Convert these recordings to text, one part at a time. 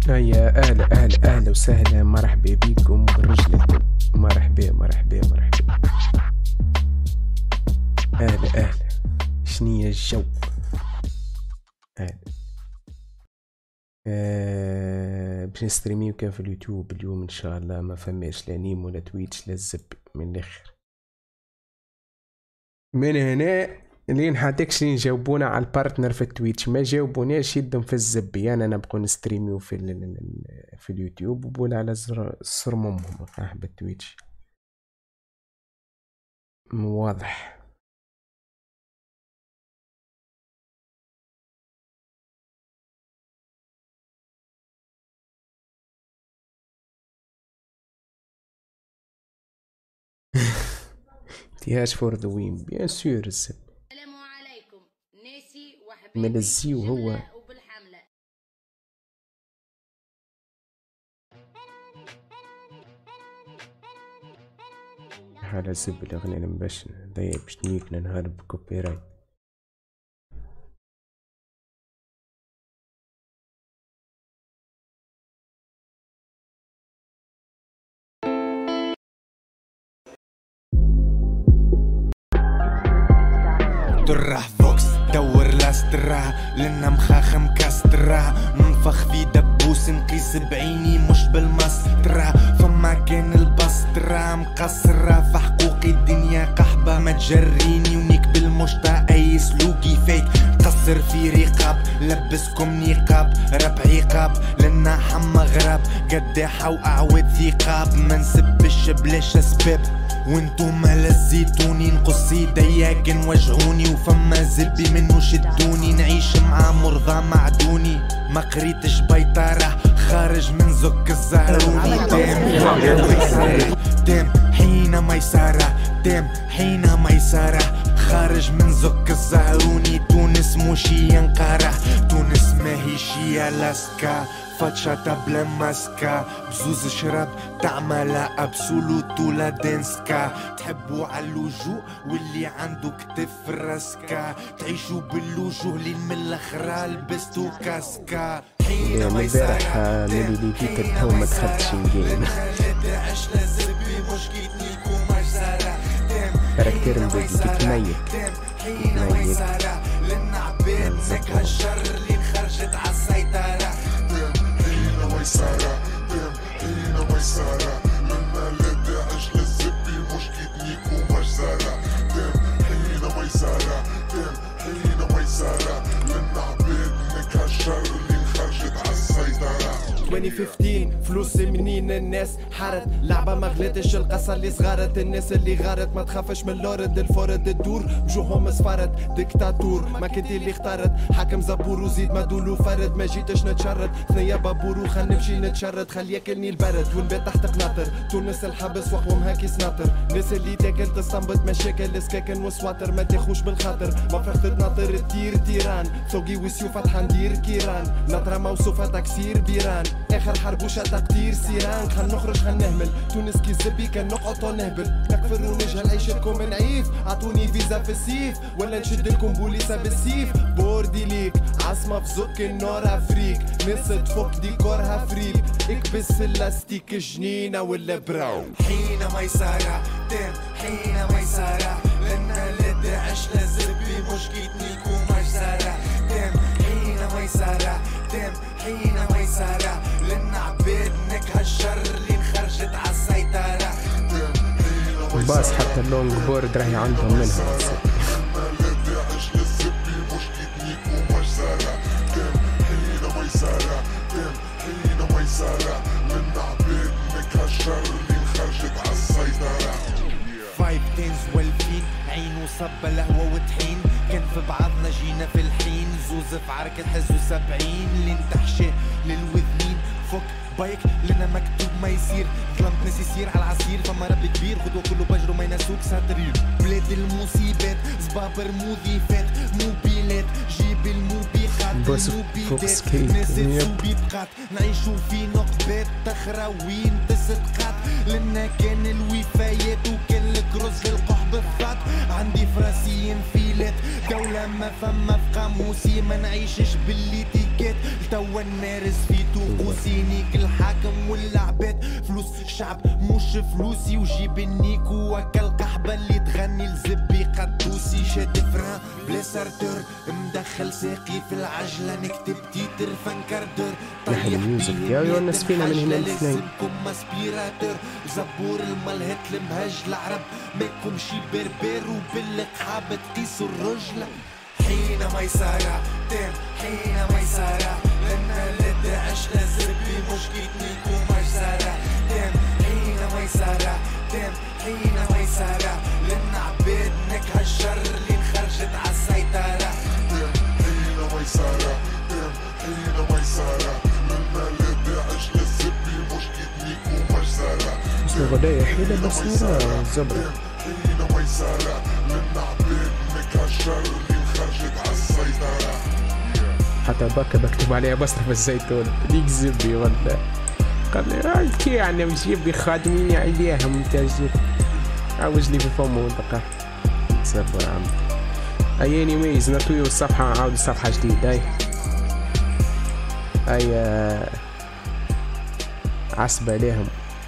يا أهلا أهلا أهلا وسهلا، مرحبا بكم بالرجل الكل. مرحبا مرحبا مرحبا. أهلا أهلا، شنيا الجو؟ أهلا. باش نستريميو كان في اليوتيوب اليوم إن شاء الله، ما فماش لا نيم ولا تويتش لا الزبي من الآخر. من هنا لين حاتكش يجاوبونا على البارتنر في التويتش، ما جاوبوناش يدهم في الزبي. انا نبقوا نستريميو في اليوتيوب وبولا على زر امهم صاحب التويتش. واضح. تيهاش فور ذا وين بيان سور. الزب السلام عليكم ناسي وحبيبي ملزي وهو وبالحملة. على زب الاغنية باش ضيع باش نيكنا نهرب كوبي رايت. تروح فوكس دور لاسترا لنا مخاخ مكسترا، ننفخ في دبوس نقيس بعيني مش بالمسطرة، فما كان البسطرة مقصرة في حقوقي الدنيا قحبة، ما تجريني ونيك بالمشطة اي سلوكي فيك قصر في رقاب، لبسكم نقاب رب عقاب لنا حما غراب، قداحة واعود ثقاب ما نسبش بلاش اسباب، وانتم لزيتوني نقص ايديا كان وجعوني، وفما زبي منو شدوني نعيش مع مرضى معدوني، ما قريتش بيطارة خارج من زك الزهروني، دام حين ميسارة دام حين ميسارة خارج من زك الزهروني، تونس مشي انقرة تونس ماهيش لاسكا، فتشة بلا ماسكا بزوز شرب تعمل ابسولوت ولا دنسكا، تحبوا على اللجوء واللي عنده كتف راسكا، تعيشوا باللجوء لين من الاخرى لبستو كاسكا، حين ما البارح ملي لقيت اليوم ما دخلتش نجيم كاركتير مبدل تتميت تتميت للعباد زكا الشر اللي خرجت عالسيطرة، حين ميسارة حين ميسارة لنا لا داعش للزبي مش كيتنيك ومجزرة، حين ميسارة حين ميسارة لنا عباد نكا الشر اللي خرجت عالسيطرة. 2015 فلوس منين الناس حارت لعبة ما غلطش القصة اللي صغارت، الناس اللي غارت ما تخافش من اللورد الفورد الدور بجوههم صفارت، ديكتاتور ما كنت اللي اختارت حاكم زبور وزيد ما دولو فرد، ما جيتش نتشرد ثنيا بابور وخل نمشي نتشرد، خل ياكلني البرد ونبات تحت قناطر، تونس الحبس وحوم هاكي سناطر، ناس اللي تاكل تستنبط مشاكل سكاكن وسواطر، ما تاخوش بالخاطر ما فرحت تناطر تطير تيران، ثوقي وسيوف فتحة ندير كيران، نطرة موصوفة تكسير بيران، اخر حربوشة تقدير سيران، خل نخرج خل نهمل تونس كي زبي كان نقعد ونهبل، نكفر ونجهل عيشتكم نعيف، عطوني فيزا في السيف ولا نشد لكم بوليسة بالسيف، بوردي ليك عاصمة في زك النور افريك، ناس تفك ديكورها فريك، اكبس اللاستيك جنينة ولا براو، حين ميسارة تم حين ميسارة لنا لا داعش لا زبي مش كيتنيك ومجزرة، تم حين ميسارة تم حين ميسارة لنا عباد نكها الشر اللي خرجت عالسيطرة، باص حتى اللونج بورد راهي عندهم منها. فايف تنز والفين عين وصب لهوة وطحين، كان في بعضنا جينا في الحين، زوز في عرك الحزو 70 اللي نتحشى للوذنين، فك بايك لنا مكتوب ما يصير، ظلمت ناس يصير على العصير، فما رب كبير غدوة كله بجرو ما ينسوك ساترين، بلاد المصيبات زبابر مضيفات موبيلات جيب الموبيخات الموبيلات، ناس تسوبي بقات نعيشو في نقبات تخراوين تصدقات، لنا كان الوفايات وكان الكروز للقح بالفات. عندي فراسي انفيلات دولة ما فما في قاموسي، ما نعيشش بالليتيكات توا نمارس في طقوسي. نيك الحاكم والعباد فلوس الشعب مش فلوسي، وجيب النيك وكا القحبة اللي تغني لزبي قدوسي. شاد فران بلا سارتور مدخل ساقي في العجلة، نكتب تيتر فانكاردر طيح الميوزك ديالي والناس فينا من هنا الاثنين. كم اسبيراتور زبور الملهات المهج العرب ماكم شي بربر وبالقحاب تقيسوا الرجلة. حين ميسرة تم حين ميسرة لنا لدعش لزبي مش كيتنيك ومجزرة. تم حين ميسرة تم حين ميسرة لنا عباد نكها الشر اللي انخرجت عالسيطرة. تم حين ميسرة تم حين ميسرة لنا لدعش لزبي مش كيتنيك ومجزرة. اسمه غداية حيلة بس مرة زبرة. حين ميسرة لنا عباد نكها الشر اللي انخرجت عالسيطرة. حتى باكا بكتب عليها بصرف الزيتون ليك زبي ولا قال لي كي يعني مجيب خادمين عليها ممتازين. عاوز لي في فمه دقة صبر عم اياني ميز نطوي الصفحة عاود صفحة جديدة. اي عصبة عليهم.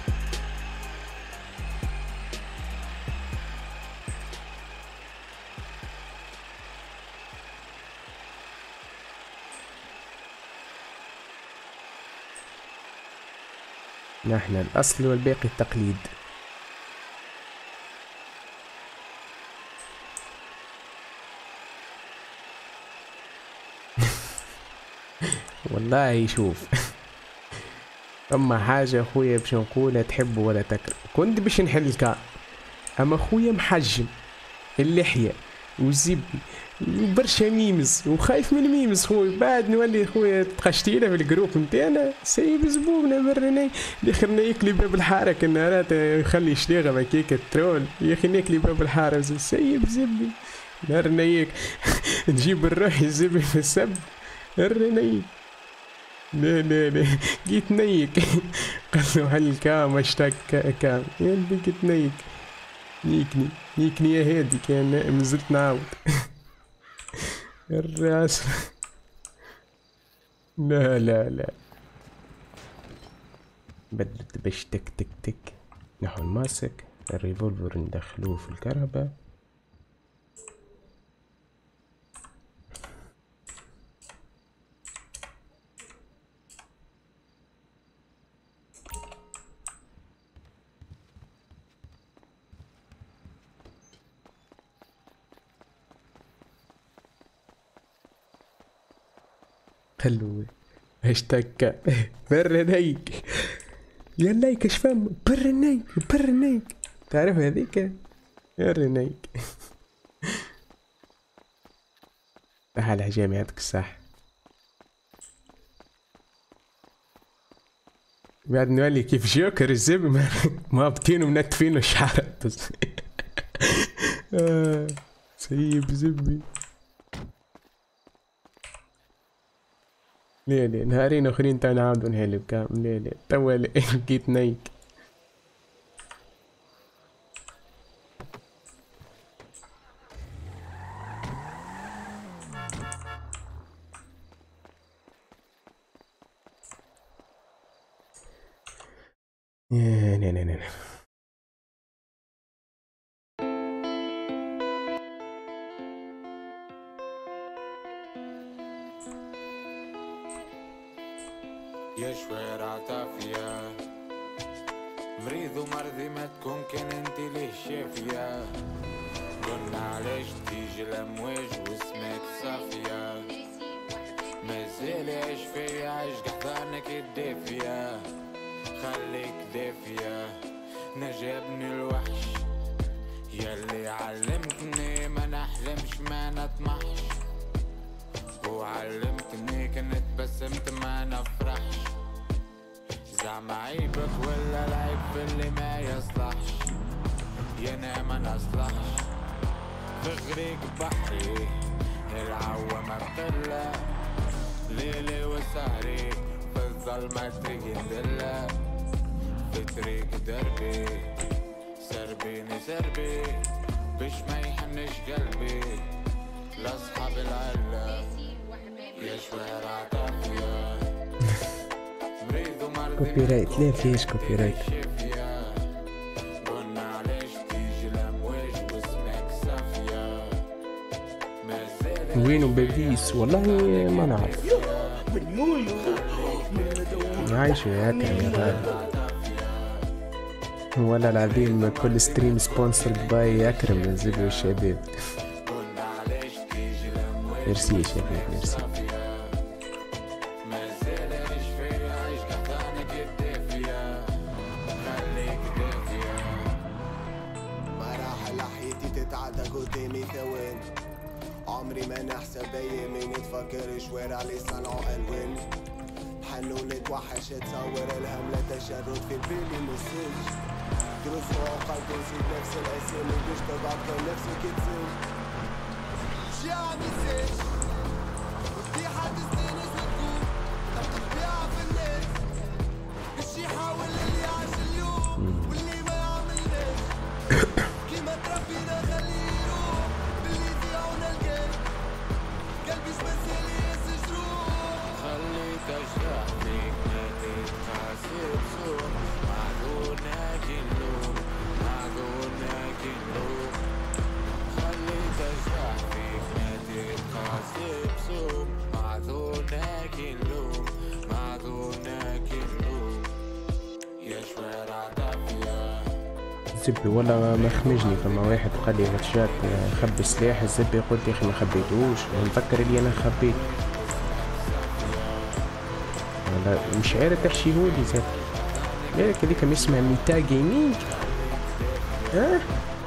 نحن الأصل والباقي التقليد. والله شوف أما حاجة أخويا باش نقولها تحب ولا تكره. كنت باش نحلكها أما أخويا محجم اللحية وزبي وبرشا ميمز وخايف من الميمز خويا. بعد نولي خويا تقشتينا في الجروب نتاعنا سيب زبوبنا برني الاخر ناكلي باب الحاره كنارات يخلي شليغه مكيك الترول يا اخي ناكلي باب الحاره سيب زبي نهار نيك نجيب الروح الزبي في السب الرنيك. لا لا لا جيت نيك قال له هل كام اشتاق كام يلي جيت نيك يكني يا هادي كان مازلت نعاود الراس. لا لا لا بدلت باش تك تك تك نحو الماسك الريفولفر ندخلوه في الكهرباء. خلوه هاشتاج برنيك يا لايك اش فهم برنيك تعرف هذيك برنيك. تعال جامعتك صح. بعد نولي كيف جوكر الزب ما بتينو منتفينو شعرت بس سيب زبي. ليه نهارين اخرين تا نعاودو نهلب كامل. ليه توا لقيت نيك. لا يا شوارع عطافية مريض ومرضي ما تكون كان انت ليه شافية. قلنا علاش تيجي الامواج واسمك صافية. مازال عيش فيا عيش قحضانك الدافية. خليك دافية نجابني الوحش ياللي علمتني ما نحلمش ما نطمحش. وعلمتني كنت بسمت ما نفرحش. زعما عيبك ولا العيب في اللي ما يصلحش. يانا ما نصلحش في غريق بحري العوامة بتلا ليلي وسهري في الظلمة تريق ندلة. بطريق دربي سربيني سربي باش ما يحنش قلبي لاصحاب العلة يا شوارع طافية مريض ومرضي كوبي رايت لا فيش كوبي رايت. قلنا علاش تيجي الامواج واسمك صافية وينو بابيس والله ما نعرف. عايش يا اكرم يا غالي. والله العظيم كل ستريم سبونسرد باي اكرم الزبي والشباب. ميرسي يا شباب ميرسي. مراحل حياتي تتعدى قدامي ثواني عمري ما نحسب ايامي نتفكر شوارع اللي صنعوا الوان حنولد وحش تصور الهملة تشرد في بالي مسج دروس وقت نسيت نفس الاسامي باش تبعتكم نفسك تسج شي عم يسج ودي حد استانس وتقول تبقى طبيعة في الناس باش يحاول اللي عاش اليوم واللي ما عملناش كيما تربينا خليه يروح باللي يضيعونا القلب قلبي شمسالي ياسر جروح خليك اشرح فيك ناديت حاسب سوق معدونك اللوم معدونك اللوم خليك اشرح فيك ناديت حاسب سوق معدونك اللوم معدونك اللوم يا شوارع طافية الزبي والله ما خمجني. فما واحد قال لي هاتشات خبي سلاح الزبي قلت يا اخي ما خبيتوش نفكر اللي انا خبيت. والله مش عارف تحشيهولي زاد. بالك هذيك ما اسمها ميتا جيمنج. ها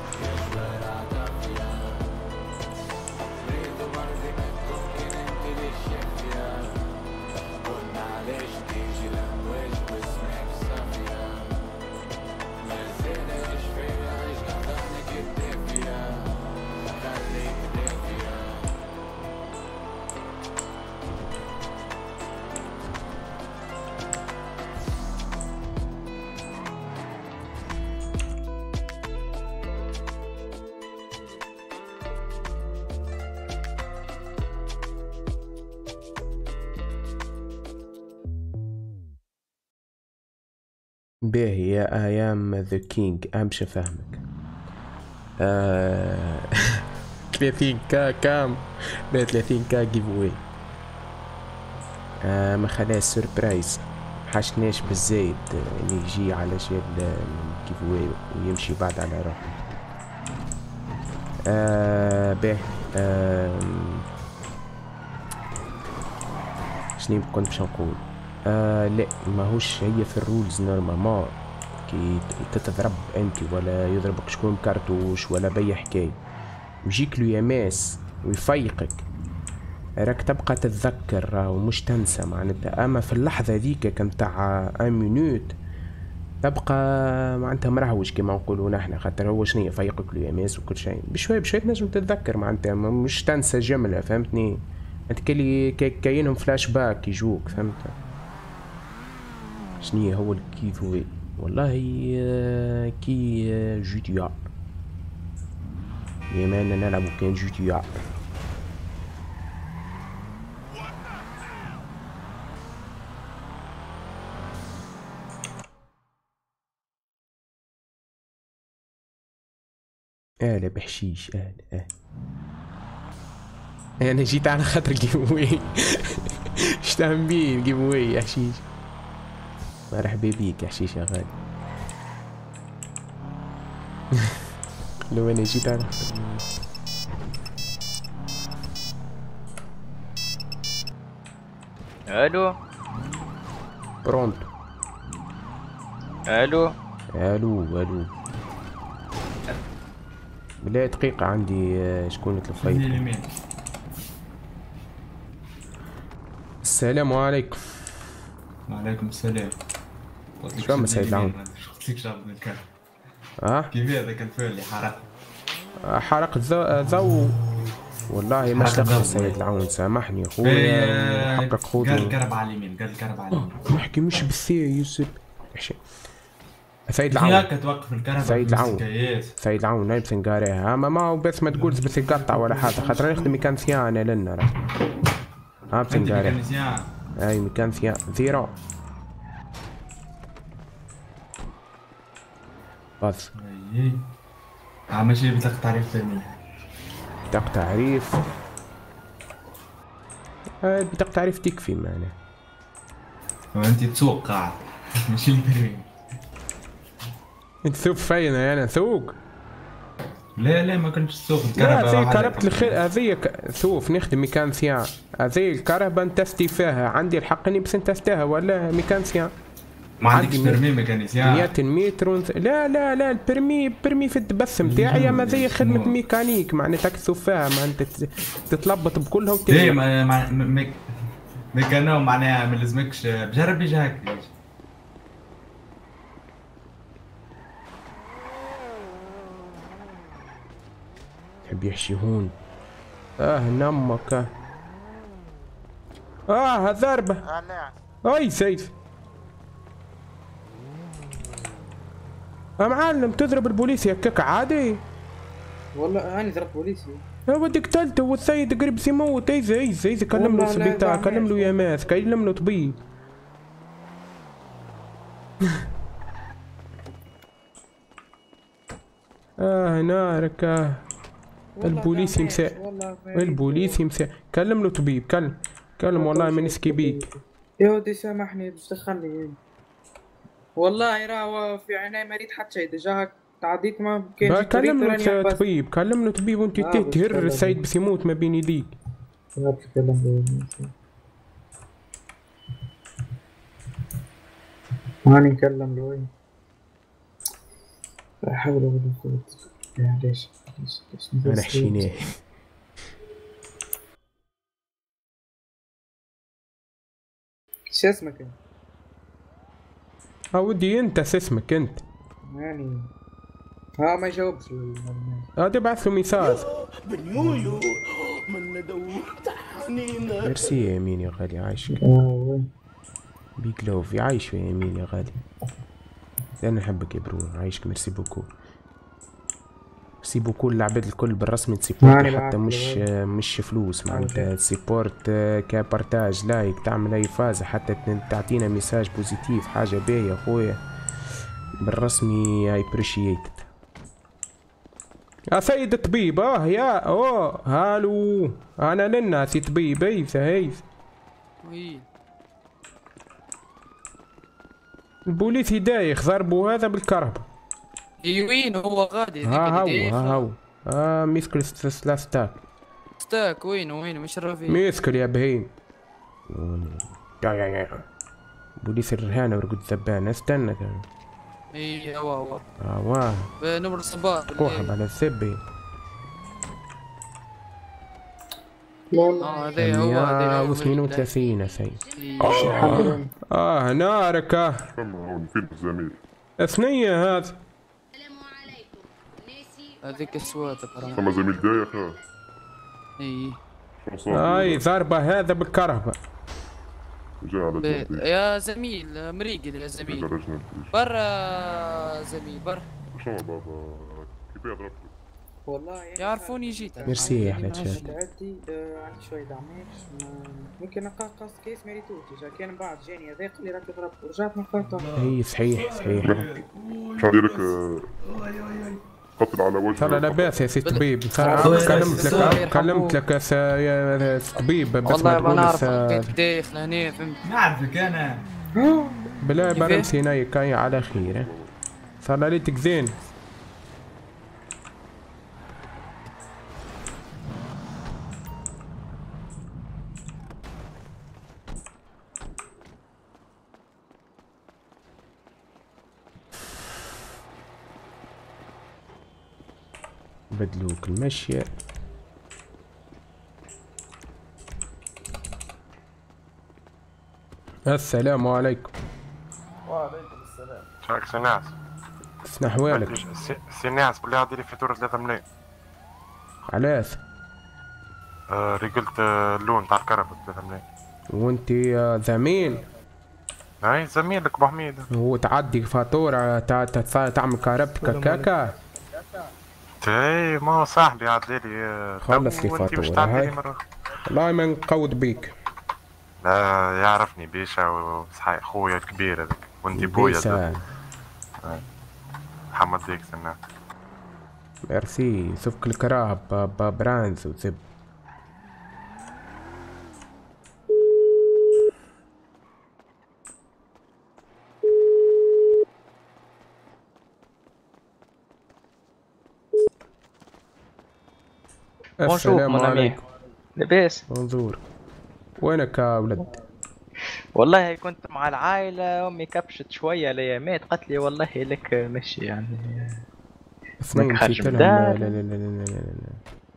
باهي يا ايام ذا كينج امشي فهمك. 30k كام؟ لا 30k جيف واي. ما خلاص سوربرايز حشناش بالزايد اللي يجي على شي الجيف واي ويمشي بعد على روحه. باهي شنو كنت باش نقول؟ لا ماهوش هي في الرولز نورمالمون كي تتضرب انت ولا يضربك شكون بكارتوش ولا بأي حكاية ويجيك لو يماس ويفيقك راك تبقى تتذكر ومش تنسى معناتها. اما في اللحظة ذيك كان تاع 1 مينوت تبقى معناتها مرهوش كيما نقولوا نحنا خاطر هو شنيا يفيقك لو يماس وكل شيء بشوي بشوي تنجم تتذكر معناتها مش تنسى جملة فهمتني. انت كاينهم فلاش باك يجوك فهمت شنيا هو الكيفوي والله كي جي تي ا بما اننا نلعبو كان جي تي ا. اهلا بحشيش اهلا انا جيت على خاطر جيم واي. شتهم بيه جيم واي يا حشيش. مرحبا بيك يا حشيش يا غالي. لو انا جيت على خاطر الو برونتو. الو الو بلا دقيقة عندي شكون تلفيت. السلام عليكم. وعليكم السلام. شلون سيد العون؟ شفتك شرب من الكهف. كيف هذاك الفول اللي حرق؟ حرق ضو والله ما شلقت سيد العون سامحني خويا حقك خويا. قال الكرب على اليمين قال الكرب على اليمين. نحكي مش بالثير يوسف. سيد العون هيك توقف الكهرباء. سيد العون سيد العون نايم نقاريها ما هو بس ما تقولش بس يقطع ولا حاجه خاطر نخدم ميكانسيان لنا راه ها بتنقاريها. اي ميكانسيان زيرو بس. ماشي بطاقة تعريف فني. بطاقة تعريف بطاقة تعريف تكفي معناها. وانت تسوق قاعد ماشي البريم. انت تسوق فين انا سوق؟ لا ما كنتش تسوق الكهرباء. لا كهرباء الخير هذه سوف نخدم ميكانسيان. هذه الكهرباء نتستي فيها عندي الحق اني بس نتستيها ولا ميكانسيان؟ ما عندكش برمي ميكانيسيان 100 متر لا البرمي في الدبس نتاعي اما زي خدمة ميكانيك معناتها تكسف فيها معناتها تتلبط بكلها وتجي. ميكانو معناها ما لازمكش بجرب يجي هكا. يحب يحشي هون. نمك ضربة. اي سيف معلم تضرب البوليسي هكاك عادي؟ والله انا ضربت بوليسي. ودي قتلته والسيد قريب يموت. ايزا كلم له السبيطار كلم له ياماس كلم له طبيب. نارك البوليسي مساء كلم له طبيب كلم والله ما نسكي بيك. يا ودي سامحني باش دخلني والله راهو في عيني ما ريت حتى شيء ديجا تعديت ما كاينش. كلم له طبيب وانت تهر السيد بس يموت ما بين يديك. ماني نكلم له وين لا حول ولا قوة. ليش انا حشيناه. شو اسمك انت؟ ودي انت اسمك انت يعني ما يجاوبش تبعث له ميساج. ميرسي يا يمين يا غالي عايشك. بيك لوف يعيش يا يمين يا غالي. انا نحبك يا برو عايشك. ميرسي بوكو العباد الكل بالرسمي تسيبورت حتى مش فلوس معناتها تسيبورت كبارتاج لايك تعمل اي فازة حتى تعطينا ميساج بوزيتيف حاجة باهية خويا بالرسمي اي ابريشيتد. سيد الطبيب يا هالو انا للناس طبيب هيث البوليس دايخ ضربوا هذا بالكهرباء. وين هو غادي؟ هو ميسكل ستاك وين مش رافي ميسكل يا بهيم. يا بوليس الرهانة ورقد زبان استنى هو نمر صباح روح على السبي. هذا هو 32 سيد. نارك فين الزميل ثنية هذا. السلام عليكم ناسي هذيك السواد ثم زميل دايخ. اي ضربة هذا بالكهرباء. يا زميل مريقل يا زميل برا زميل برا. شنو بابا كيف ضربته؟ والله يعرفوني جيت. ميرسي يا احلى شات. عندي شويه دعميش ممكن نقاص كيس ماريتوتي جا كان بعد جاني هذاك اللي راك ضربت ورجعت نقاطه. اي صحيح شنو ديرك قتل على وجهه. ترى لاباس يا سي طبيب. كلمت لك يا طبيب بس والله ما نعرف داخل هنا فهمت. نعرفك انا بلا برمسي نايك على خير. صار ليتك زين. بدلوك المشي. السلام عليكم. وعليكم السلام. شراك سناس؟ سنحوالك؟ سناس بالله ديري فاتورة 3 ملايين. علاش؟ رجلت اللون تاع الكهرباء 3 ملايين. وانت زميل؟ اي زميلك ابو حميد. وتعدي فاتورة تعمل كهربتك كاكا. اي ما هو صاحبي عاد لي خلص لي فاتورة هاي. والله ما نقود بيك. لا يعرفني بيشا خويا الكبير هذاك وانتي بويا. محمد ديك سنة. ميرسي سفك الكراب برانز وزب. السلام عليكم. لاباس؟ بونجور. وينك يا ولد؟ والله كنت مع العائلة، أمي كبشت شوية الأيامات، قالت لي والله لك مشي يعني اثنين مشيت لهم. لا لا لا لا لا لا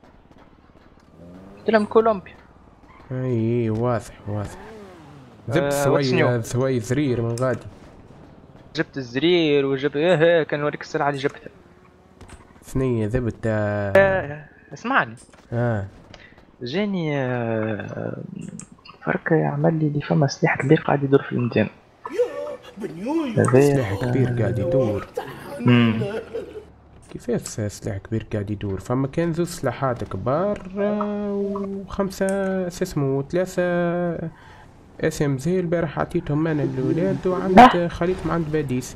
قلت لهم كولومبيا. اي واضح واضح. جبت ثوي زرير من غادي. جبت الزرير وجبت كان نوريك السلعة اللي جبتها. ثنية ذبت. اسمعني. جاني فرق يعمل لي فما سلاح كبير قاعد يدور في المدينة. سلاح كبير قاعد يدور. كيفاش سلاح كبير قاعد يدور؟ فما كان زوج سلاحات كبار وخمسة اسمه 3 SMG. البارح عطيتهم انا للولاد وعند خليتهم عند باديس.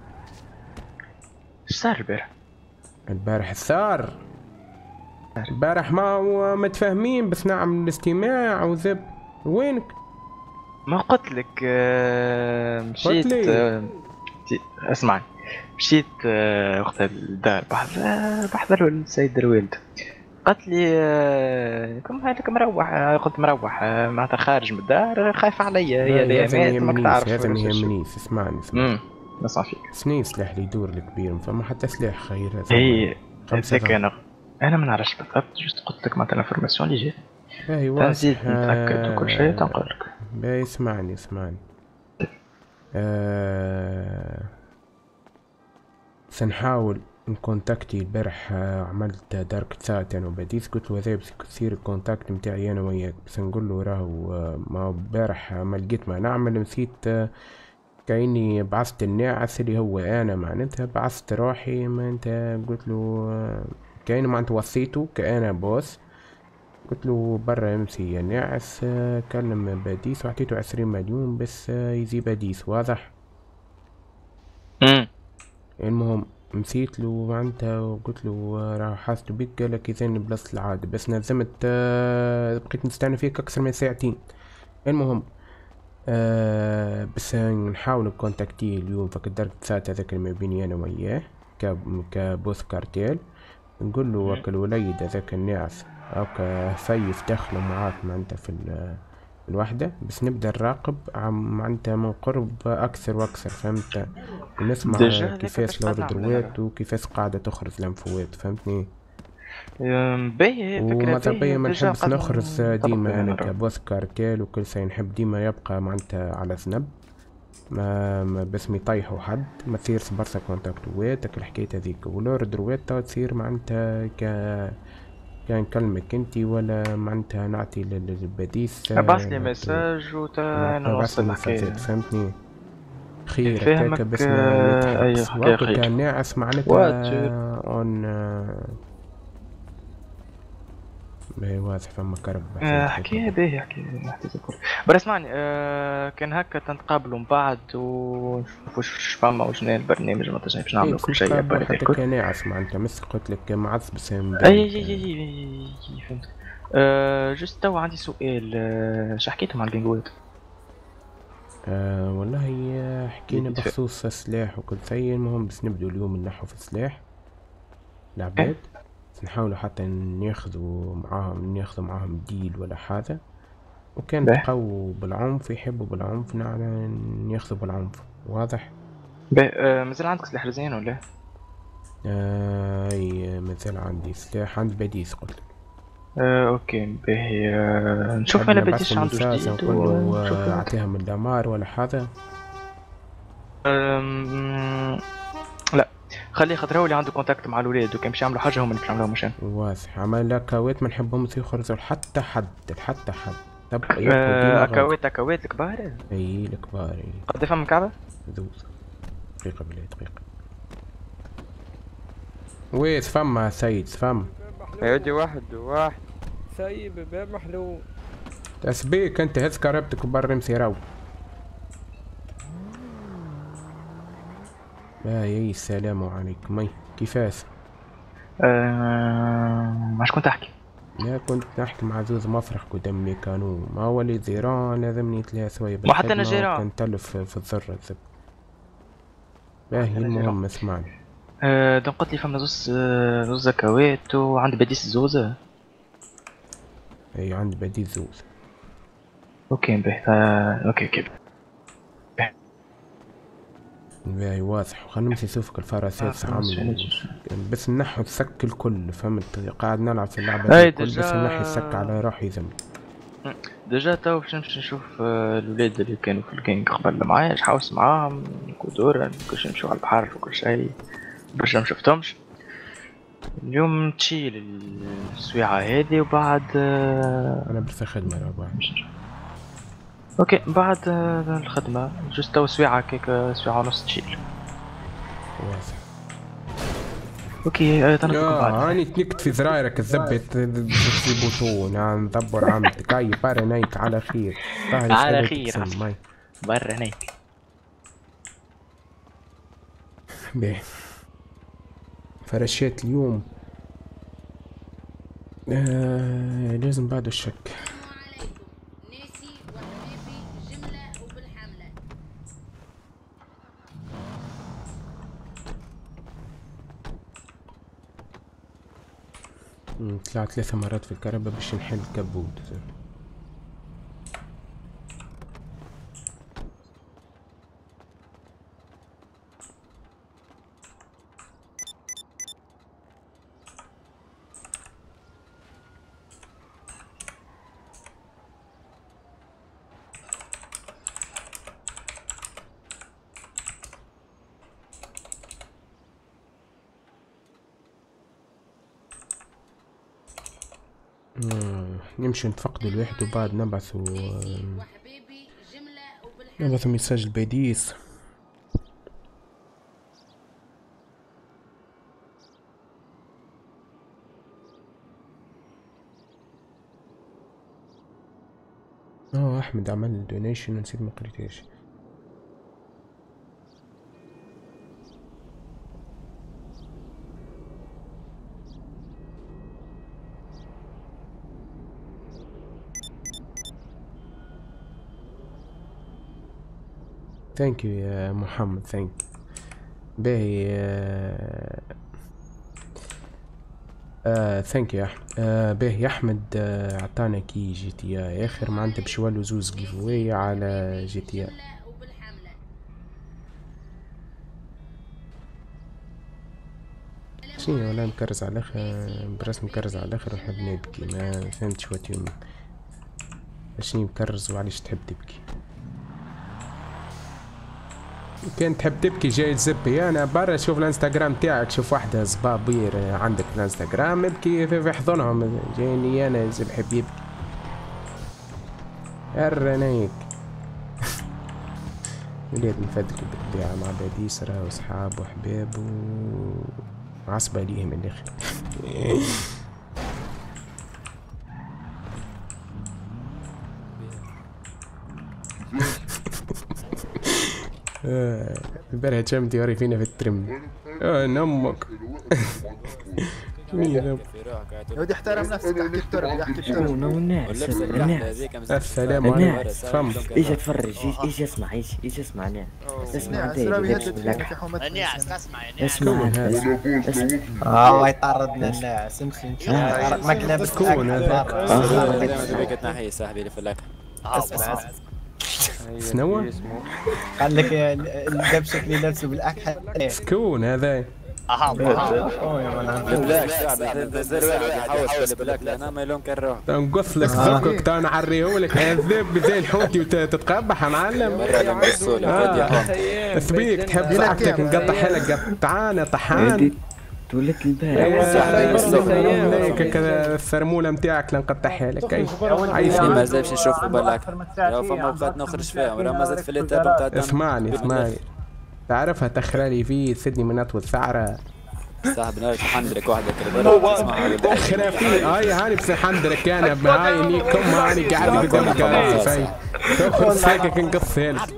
اش صار البارح؟ البارح صار البارح ما متفاهمين بس نعمل الاستماع وزب. وينك؟ ما قلت لك مشيت اسمعني، مشيت وقت الدار بحضر السيد الوالد. قالت لي كم هذاك مروح. قلت مروح معناتها خارج من الدار، خايف عليا هي الايامات ماك تعرف. هذا ما يهمنيش. اسمعني نسمع فيك. شنو السلاح اللي يدور الكبير؟ فما حتى سلاح خير. اي هذاك انا ما نعرفش بالضبط، جست قلت لك معناتها الانفورماسيون اللي جات. ايوا تزيد نتاكد وكل شيء تنقول لك. باهي اسمعني سنحاول نكونتاكتي. البارح عملت دارك تشات انا وبديس، قلت له هذا بصير الكونتاكت نتاعي انا وياك، بس نقول له راهو ما البارح ما لقيت ما نعمل، نسيت كأني بعثت الناعس اللي هو انا معناتها بعثت روحي. ما انت قلت له كأني معناتها وصيته كأنا بوس. قلت له برا امسي يا ناعس كلم باديس وعطيته 20 مليون بس يزي باديس. واضح؟ المهم مسيت له معناتها وقلت له راه حاسته بيك. قالك يزين بلاصة العادة بس نزمت بقيت نستنى فيك أكثر من ساعتين. المهم بس نحاول نكونتاكتيه اليوم فك درجة ساعة هذاك ما بيني أنا وياه كبوث كارتيل. نقول له وك الوليد هذاك الناعس هاكا فيف دخلوا معاك معناتها في الوحدة، بس نبدا نراقب معناتها من قرب أكثر وأكثر. فهمت؟ ونسمع كيفاش لورد روات وكيفاش قاعدة تخرج الأنفوات. فهمتني؟ باهي وماذا بيا ما نحبش نخرج ديما أنا كبوث كارتيل وكل شيء، نحب ديما يبقى معناتها على ذنب ما بس يطيحوا حد، ما تصيرش برشا كونتاكتوات الحكاية هذيك. ولورد روات تصير معناتها كان نكلمك انتي ولا معناتها نعطي للبديس ابعث لي ميساج نوصل الحكاية. فهمتني؟ خير هكاك بس ما يتحبس كان ناعس معناتها اون باهي واضح فما كرب. حكاية باهي حكاية بس اسمعني كان هكا تنتقابلوا من بعد ونشوفوا واش فما وشنو البرنامج ما باش نعملوا كل شيء. حتى كان ناعس معناتها مس قلت لك معز بس اي فهمت. جست تو عندي سؤال، اش حكيتوا مع البنجوات؟ والله حكينا بخصوص السلاح وكل شيء. المهم بس نبدو اليوم نحو في السلاح العباد، نحاولوا حتى ناخذوا معاهم ديل ولا حاجة، وكان تقووا بالعنف يحبوا بالعنف ناخذوا بالعنف. واضح؟ مازال عندك سلاح رزين ولا؟ اي مازال عندي سلاح عند باديس قلت لك. اوكي باهي نشوف انا باديس عنده جديد نقولوا اعطيهم الدمار ولا حاجة. لا خليه خاطر هو اللي عنده كونتاكت مع الولاد وكان باش يعملوا حاجه هم اللي باش يعملوها مشان واضح. عمل لك كوات ما نحبهم يخرجوا حتى حد تبقى اكويت الكبار. اي الكبار. قد فهم كعبة؟ دوز دقيقة بلا دقيقة. وين فما سيد فما؟ يودي واحد سايب باب محلول. تسبيك انت هز كهربتك وبر امسي راو. اي السلام عليكم. مي كيفاش؟ ما شكون تحكي؟ لا كنت نحكي مع زوز مفرح قدام ميكانو. ما هو اللي زيران لازمني 3 سوايع. وحتى انا جيران كان تلف في الذرة الزب. باهي المهم اسمعني. دونك قلت لي فما زوز زكوات وعند بديس زوزة. اي عند بديس زوز. اوكي باهي اوكي باهي واضح. خلينا نمشي نشوفك الفراسات عامل بس نحو السك الكل فهمت. قاعد نلعب في اللعبة الكل بس نحي السك على روحي زمي. ديجا تو باش نمشي نشوف الولاد اللي كانوا في الجينج قبل معايا نحاوس معاهم كودورا كلش نمشيو على البحر وكل شيء برشا مشفتهمش. اليوم تشيل السويعة هذه وبعد انا برفي خدمة راه اوكي بعد الخدمة جوست تو سويعة كيك سويعة ونص تشيل. واضح. اوكي تنطلق بعد. هاني تنكت في زرايرك الزبت في بوتون ندبر عمتك. اي برا نايك على خير. على خير برا نايك. باهي فرشيت اليوم. لازم بعد الشك. طلعت 3 مرات في الكهرباء باش نحل كبوت. نمشي نتفقدوا الواحد وبعد نبعثوا ميساج الباديس. احمد عمل دونيشن نسيت ما قريتهاش. ثانك يو يا محمد ثانك. باهي ثانك يو يا احمد. باهي يا احمد عطانا كي جي تي اي اخر معناتها باش يولوا زوز جيف واي على جي تي اي. شنو ولا مكرز على الاخر براس مكرز على الاخر ونحب نبكي. ما فهمتش وات يو شنو مكرز وعلاش تحب تبكي. كان تحب تبكي جاي تزبي. انا برا شوف الانستغرام تاعك شوف واحدة زبابير عندك في الانستغرام ابكي في حضنهم. جايني انا زي بحب يبكي. الرنايك ولاد مفدك بالطبيعة مع باديس راه وصحاب وحباب وعصبة ليهم الاخر. البارحة جامد يوري فينا في الترم. نمك يا ودي احترم نفسك. احكي بتربي احكي بتربي. السلام عليكم. فهم اجي اتفرج اجي اسمع اجي اسمع. اسمع اسمع الله يطردنا الناس. امشي ماك لابس كون هذا تنحي صاحبي اللي في الاكل. اسمع شنو قال لك الدبشك اللي لابسه بالاكحل شكون هذا؟ البلاك شعبي زر واحد يحوس في البلاك لأنا ما يلوم كروه. تنقص لك زكك تا نعريهولك عذاب زي الحوتي وتتقبح يا معلم. برا سبيك تحب صاحبتك نقطعها لك قطعانة طحان. تولت البال كذا الثرمولة نتاعك لنقطعها لك. عايز ما زالش نشوف بالك لو فما اوقات نخرج فيها ولا ما زلت في الاتاب نتاع. اسمعني تعرفها تخرالي فيه سدني من اطول ثعره صاحبي نعرف حندرك واحدة كده تخرا فيه. هاي هاني بس حندرك انا بهاي نيكم هاني قاعد قدام الجراج تاخذ ساكك نقصها لك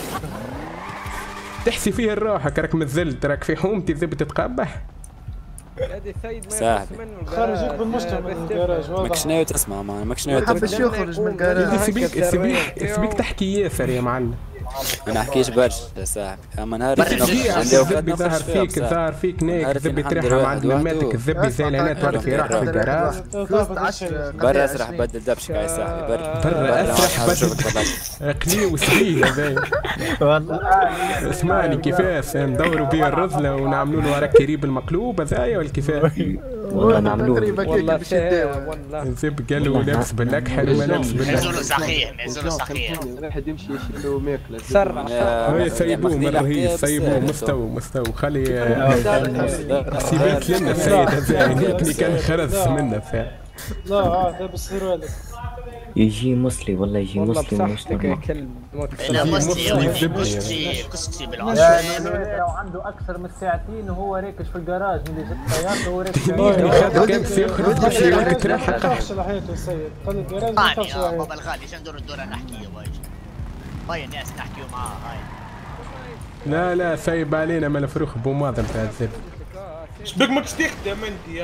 تحسي فيه الروحة كراك مذل تراك في حومتي ذي بتتقبح. هذه سيد ما صاحبي خرجك بالمجتمع من الجراج واضح. ماكش ناوي تسمع معنا ماكش ناوي ما حبش يخرج من الجراج. سبيك تحكي ياسر يا معلم. ما نحكيش برشا يا صاحبي اما نهار الذبي ظهر فيك نيك الذبي تريحها مع معلوماتك الذبي زي هنا تولف يروح في الجراج برا اسرح بدل دبشك يا صاحبي برا اسرح بدل قليل وسبيه هذايا. والله اسمعني كيفاش ندوروا بيه الرزله ونعملوا له ورق كريب المقلوب هذايا ولا كيفاش؟ والله نعملوه والله الذب قال له لابس بالأكحل وما لابس بالأكحل. معزول صحيح واحد يمشي يشيلوا ماكله سرع سيبوه من رهيب سيبوه مستوى خلي سيبت لنا السيد هذا يمكن كان خرز منه لا هذا بصير لك يجي مصلي والله يجي مصلي مش يا كلب لا مصلي قصتي بالعصر لو عنده اكثر من ساعتين وهو راكش في الجراج من اللي جت طيارته وهو راكش يخرج باش يوريك راح تخافش لحياته يا سيد خلي الجراج ما تخافش يا بابا الغالي شو ندور نحكي يا باي الناس نحكيوا معاه هاي لا سايب علينا ما الفروخ بوماضه نتاع الزب. شبيك ماكش تخدم انت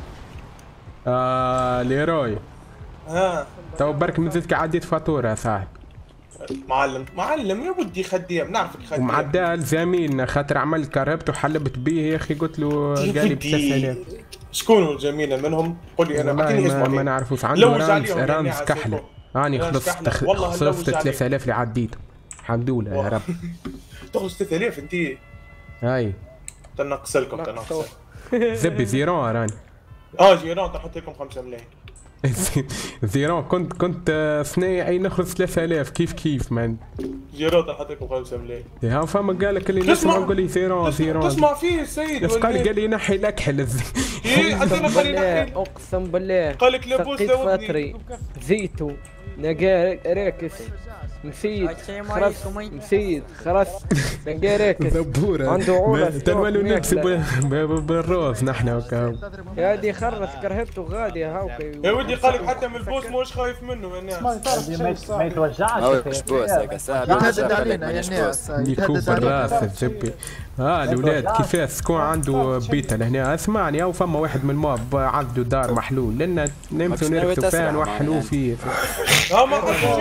يا ليروي تو برك نزلتك عديت فاتوره يا صاحبي. معلم يا ودي خدام نعرفك خدام ومعدال زميلنا خاطر عمل كرهبته وحلبت بيه يا اخي قلت له قال لي ب 3000. شكون الجميله منهم؟ قول لي انا ما نعرفوش عنده رامز كحله اني خلصت 3000 اللي عديته الحمد لله يا رب. تخلص 3000 انت؟ هاي تنقص لكم زبي زيرون راني جيران تحط لكم 5 ملايين زيرون كنت صنايعي نخرج 3000 كيف مان جيران تحط لكم 5 ملايين. ها فما قال لك اللي نسمع نقول لي زيرون تسمع فيه السيد قال لي نحي الاكحل عندنا خلينا نحي اقسم بالله قال لك لابوس فطري زيتو نقا راكس نسيت خرس نقا راكس دبوره عنده عورة تنولوا نكسب بالروز نحن وكاو هادي خرس كرهبته غادي هاوك يا ودي قال لك حتى من البوس مش خايف منه يا الناس ما يتوجعش مش بوس يا صاحبي يتهدد علينا يا ناس يكوب الراس الزبي. الاولاد كيفاش شكون عنده بيتا لهنا اسمعني او فما واحد من الماب عنده دار محلول لان نمشوا نركبوا فيها نوحلوه فيه ما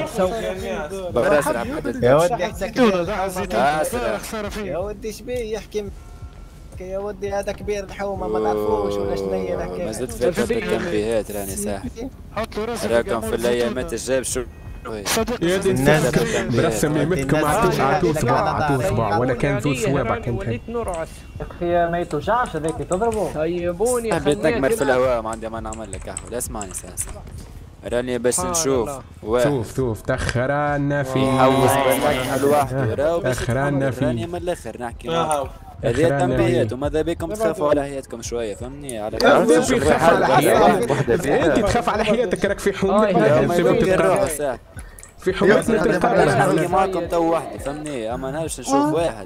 يا ودي يا ودي شبيه يحكي يا ودي هذا كبير الحومه ما نعرفوش ولا شنيا الحكايه. ما زلت في التنبيهات راني صاحبي راكم في الايامات الجايه شو يا دي الناس برسم يمتكم عطوه صباع ولا كان ذو صوابع كان وليت نرعس يا اخي ما يتوجعش هذاك تضربه طيبوني حبيت نكمل في الهواء ما عندي ما نعمل لك قهوه. اسمعني راني باش نشوف شوف تخرانا في حوس بالك لوحده تخرانا في راني من الاخر نحكي معاك هذه تنبيهات وماذا بكم تخافوا على حياتكم شويه فهمني على انت تخاف على حياتك راك في حومه في حومتنا تلقى معاكم تو وحدي فهمني اما نعرفش نشوف واحد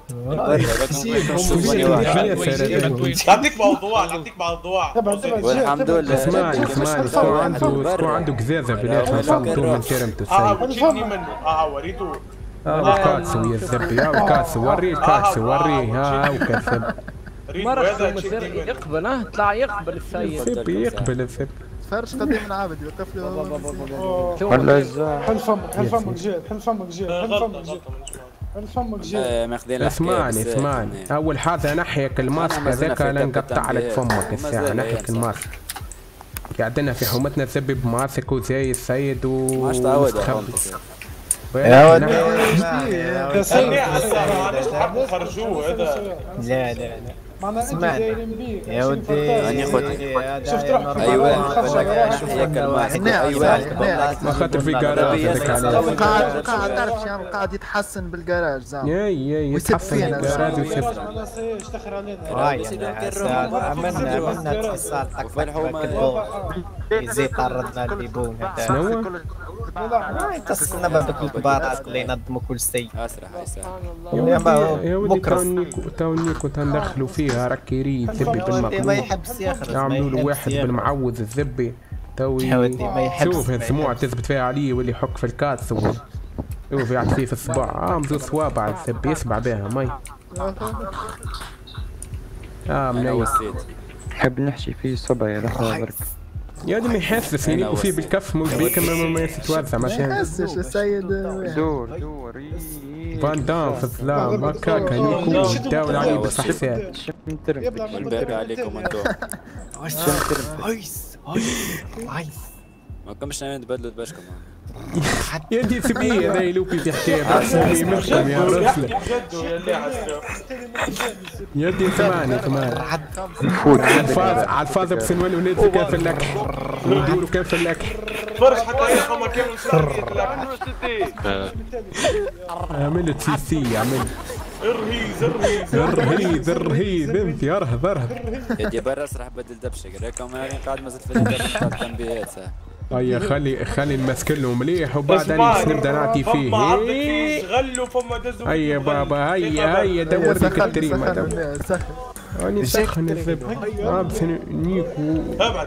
نعطيك بعض الضواع والحمد لله. اسمعني شكون عنده قزازه بلاد نصدروا من كرمته وشدني منه وريته الكاسو يا الزبي الكاسو وريه الكاسو وريه وكسب مرة مصير يقبل طلع يقبل السيد يقبل الزبي فرش قديم من عابد يوقف له ولا حل فمك جيد اسمعني اول حاجه نحيك الماسك هذاك نقطع عليك فمك الساعه نحيك الماسك قاعدين في حومتنا تسبب بماسك وزي السيد ومستخبي يا ودي يا سيد علاش تحبوا تخرجوه هذا؟ لا معنا انت دايرين بيك يا ودي راني خدت شفت روحك ايوه شوف هيك ما خاطر في كراج هذاك عليه قاعد تعرف شنو قاعد يتحسن بالجراج زعما يا يتحسن بالجراج ويسب اشتخر علينا عملنا تحصل زي تعرضنا للبوم شنو؟ اتصلنا بكل الكبار اللي ينظموا كل شيء اسرع يا ودي توني كنت ندخلوا فيها راك يريد ذبي بالمقلوب ما يحبس يخرج يعملوا له واحد بالمعوذ الذبي توي شوف السموع تثبت فيها عليه واللي يحك في الكاس شوف يعطي فيه في الصباع مزوج صوابع الذبي يسبع بها مي منيح نحب نحشي فيه صبع يا لحظة يا دي ما يحسس يعني وفيه بالكف مش بيك ما يتوزع ما يحسش السيد دور فان دام في الظلام هكاكا يكون يداول عليه بالصحسات والباقي عليكم انتم هايس ما كمش نبدلوا الباش كمان يا دي سبيه هذا لوبي في حكايه بس يمشم يا رسله يا دي ثمانية على الفاضي بس نولوا ندير كان في اللكح وندوروا كان في اللكح فرش حتى يخمر كامل عملت سي عملت الرهيز انت ارهب يا دي برا راح بدل دبشه راكم قاعد مازال في الدبشه تاع التنبيهات هيا خلي نمسكلهم مليح وبعدين نبدا نعطي فيه غلوا فما دزوا هيا بابا هيا دور لك التريم راني سخن الذب بس نيكو ابعد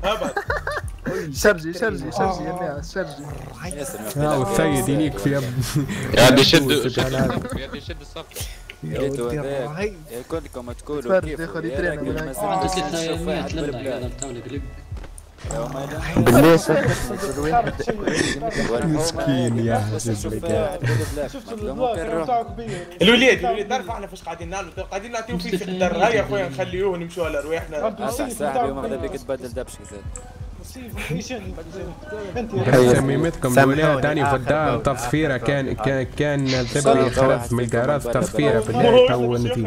شرجي يا ناس شرجي والسيد ينيك في يعني شد الصفقة كلكم تقولوا كيف مسكين يا الوليد تعرف احنا فاش قاعدين نعملوا قاعدين نعطيو فيه في الدر هيا خويا نخليوه نمشوا على رواحنا صاحبي وما بيك تبدل دبشه زاد سميمتكم دولة تاني في الدار تصفيرة كان ذبي خرج من الجراج تصفيرة بالله تو نتي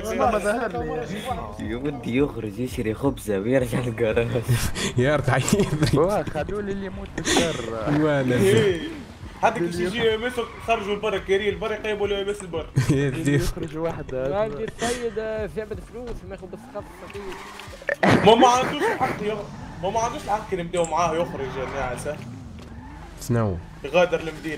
يودي يخرج يشري خبزة ويرجع الجراج يرجع خذوا لي اللي يموت بالسر وانا هذاك يجي يمسوا خرجوا لبرا كريل البر يقيموا له يمس البر يخرج واحد عندي السيد جابت فلوس ما ياخذ بالثقافة ما عندوش الحق ما عندوش الحق نبداو معاه يخرج يا ناس شنو؟ يغادر المدينة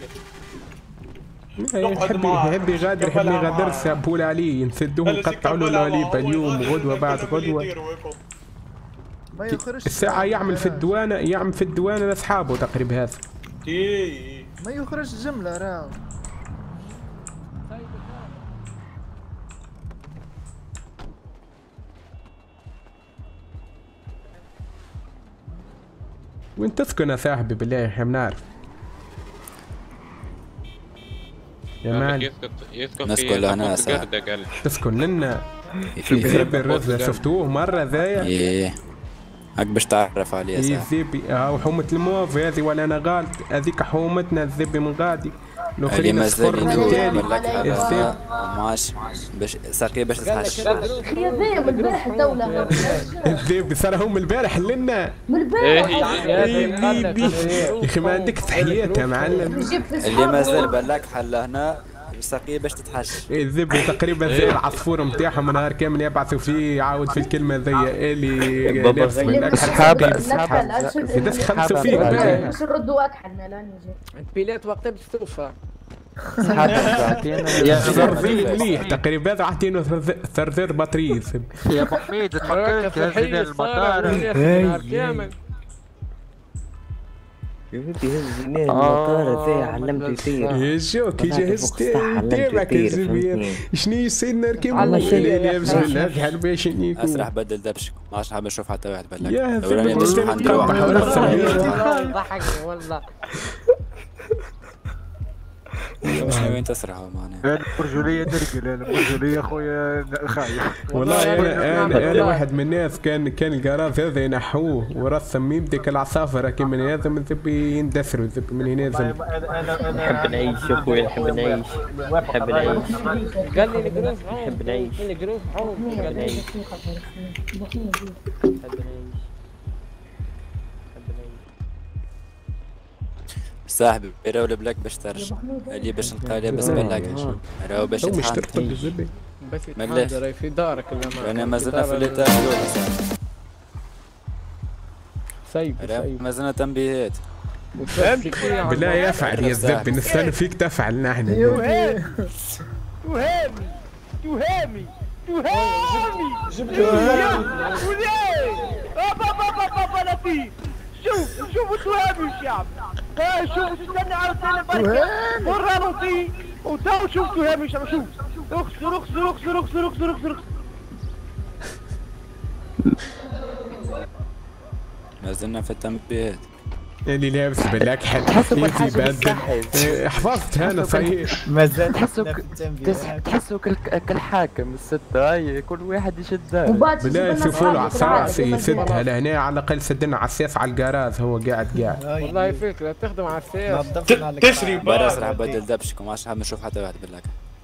يحب يغادر يحب يغادر سابول عليه نسدوه نقطعوا له الوليبة اليوم غدوة بعد غدوة ما يخرجش الساعة يعمل في الدوانة لاصحابه تقريبا هذا ما يخرج جملة راهو وين تسكن يا صاحبي بالله احنا بنعرف يا مان نسكن لهنا تسكن لنا في الزيبي الرز شفتوه مرة ذايا ايه هاك باش تعرف عليه صح الزيبي وحومة الموف هذه ولا انا غلط هذيك حومتنا الزيبي من غادي اللي مازال يدور لك ماش باش ساقي باش تتحش يا ذي من البارح الدولة الذيب صار هو من البارح لنا من البارح يا اخي ما عندك تحيات يا معلم اللي مازال بالك حل هنا ساقيه باش تتحش الذيب تقريبا زي العصفور نتاعهم نهار كامل يبعثوا فيه يعاود في الكلمه ذي اللي لابس اصحابي يدس خلصوا فيك باش نردوا اكحلنا لا نجي البيلات وقت بالسوفه ثرثير مليح تقريبا هذا عطينه ثرثير بطريق يا ابو حميد تفكرت تهزين المطار نهار كامل يودي هزني المطار ذي علمت يطير يا شوكي جهزت تبعك يا زلمه شنو يصير نركب يا بسم الله في حال باش نيكو اسرح بدل دبشك ما عادش حاب نشوف حتى واحد بالك يا وراني باش ضحكني والله مش ناويين تسرحوا معنا. الرجولية درقل، الرجولية خويا خايف. والله انا واحد من الناس كان الجراج هذا ينحوه ورسم ميم ديك العصافرة كي من هذا من ذبي يندثروا ذبي من هنا زم. نحب نعيش يا خويا، نحب نعيش. نحب نعيش. قال لي الجروب نحب نعيش. الجروب نحب نعيش. صاحبي راهو البلاك باش ترجع اللي باش نلقى لاباس بلاك راهو باش يتحمل. ملاش راهي في دارك انا مازلنا في الاطار الاول سيب مازلنا تنبيهات. بالله يفعل يا الذب نستنى فيك تفعل نحن. تهامي جبت لطيف. شوفوا تهامي الشعب. شوفوا تستنى على التليفون مرة لطيف وتو شوف تهامي الشعب. شوف اخسر مازلنا في التنبيهات. اللي لابس بلاك حتى يبدل. حفظت انا صحيح. مازال تحسوا كالحاكم الستة، هاي كل واحد يشدها. بلا نشوفوا له عصاص يسدها لهنا على الاقل سدنا عساس على الجراج هو قاعد. والله فكرة تخدم عساس. تشري برا اسرع بدل دبشكم عشان ما نشوف حتى واحد بلاك.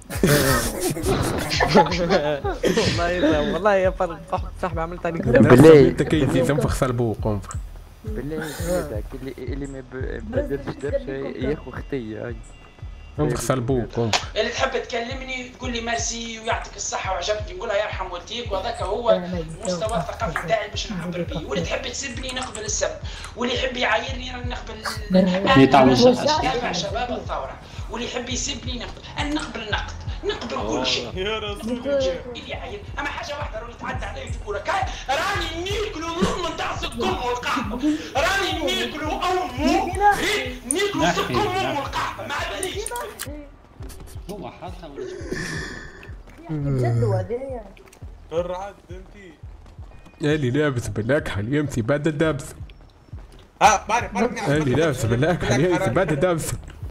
والله يا فرد صاحبي عملت عليك بالله انت كي تنفخ صلبوق انفخ. بالله هذاك اللي ما بدلش دبشه ياخذ ختيه. هاي انفخ صلبوق اللي تحب تكلمني تقول لي ميرسي ويعطيك الصحه وعجبتني نقولها يرحم والديك، وهذاك هو المستوى الثقافي تاعي باش نعبر به. واللي تحب تسبني نقبل السب، واللي يحب يعايرني نقبل. انا شباب الثوره، واللي يحب يسبني نقبل النقد، نقبل كل شيء. يا رسول اللي يعاير اما حاجه واحده راني تعدى علي تقول راني ناكلوا من تاع سكم والقحط، راني ناكلوا امه ناكلوا سكم والقحط ما عادنيش. هو حاطها الرعد انتي اللي لابس بلاك حليمتي بعد دابس. بعرف اللي لابس بلاك حليمتي بعد دابس.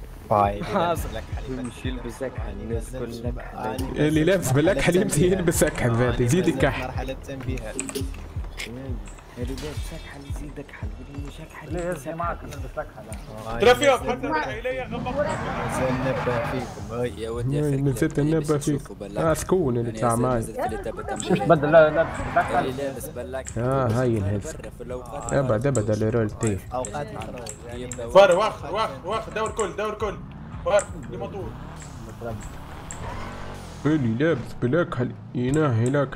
مش يلبس اكحل الناس كل اللي لابس بلاك حليمتي يلبس اكحل ذاتي زيد كحل. مرحلة تنبيهات. اللي لابس اكحل يزيد اكحل، واللي مش اكحل ليه معك نلبس اكحل. ترى فيهم حتى العيلية غبطت. نبه فيكم. يا ودي نسيت نبه فيك. سكون اللي تاع معي. بدل لا اللي لابس بلاك. هاي الهز. ابعد الرولتي. فار واخ دور كل فار لمطور. اللي لابس بلاك حل يناهي لك.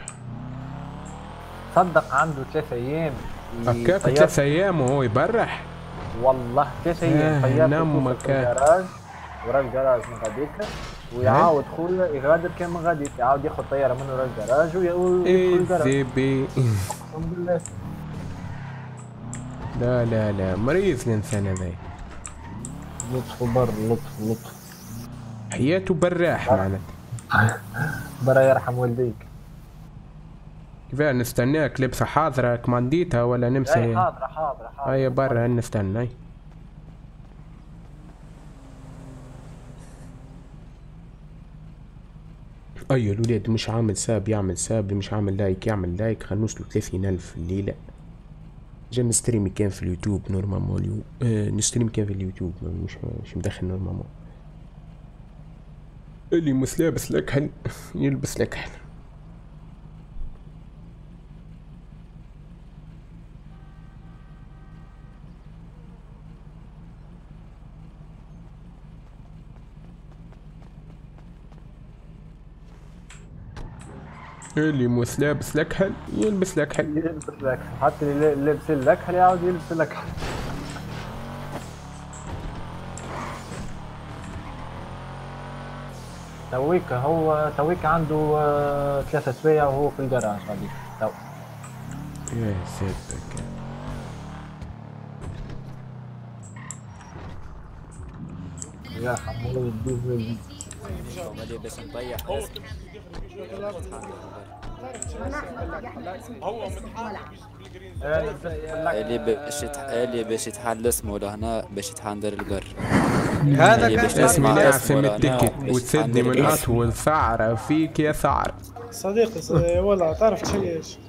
صدق عنده 3 ايام. كيف 3 ايام وهو يبرح؟ والله 3 ايام طيارته في الجراج ورا الجراج من غاديك، ويعاود خويا يغادر كان من غاديك، يعاود ياخذ طياره من ورا الجراج ويدخل الجراج. اقسم بالله. لا مريض الانسان هذا. لطف وبر لطف حياته براح معناتها. برا يرحم والديك. كيفاه نستناك لبسه حاضرة كمانديتها ولا نمسي؟ اي حاضرة هيا برا نستنى. اي الولاد مش عامل ساب يعمل ساب، اللي مش عامل لايك يعمل لايك. خلينا نوصلوا 30,000 الليلة. جا نستريمي كان في اليوتيوب نورمالمون نستريم كان في اليوتيوب مش مدخل نورمالمون. اللي مش لابس لكحل يلبس لكحل. اللي مش لابس لكحل يلبس لكحل. حتى اللي لابس لكحل يعاود يلبس لكحل. تويك عنده 3 سوايع وهو في الجراج غادي تو. يا سيدك يرحم والديه. مالي باش نطيح هو متحمس اللي باش يتحل اسمه لهنا باش يتحندر البر. هذا كان اسمي ناعسم التكت وتسدني من اطول ثعرة فيك يا ثعر. صديقي والله تعرف شيء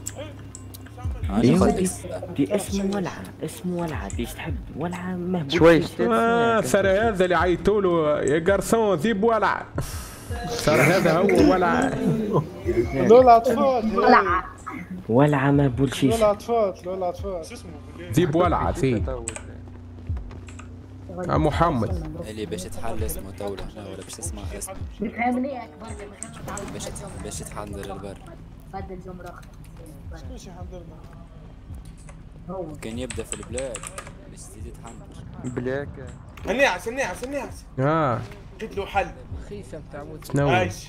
دي اسمه ولعة، اسمه ولعة، ديش تحب ولعة مهبوط شوي. صار هذا اللي عيطوله يا جارسون ذيب ولعة. صار هذا هو ولعة. لولا اطفال ولعة ما بولشيش. لولا اطفال شو اسمه ذيب ولعة ذي محمد اللي باش يتحل اسمه دولة هنا ولا باش تسمع اسمه باش يتحندر البر. بدل جمرة شكون يحضرنا؟ كان يبدا في البلاد باش تزيد يتحندر بلاك. النعس قلت له حل خيسة بتاع موت. عايش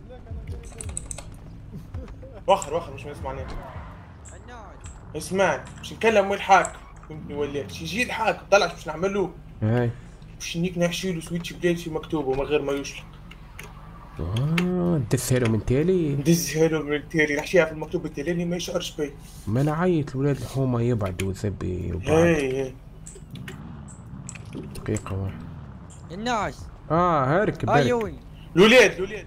وخر مش يسمعني. اسمعني باش نكلم الحاكم ولا يجي الحاكم طلع باش نعملوه. هاي باش نيك نحشي له سويتش بليتشي مكتوبه من غير ما يشلق. ندزها له من تالي نحشيها في المكتوب التالي ما يشعرش بي. ما انا عيط الولاد الحومه يبعدوا زبي وبعد. اي دقيقة واحدة. الناس هارك ايوه الولاد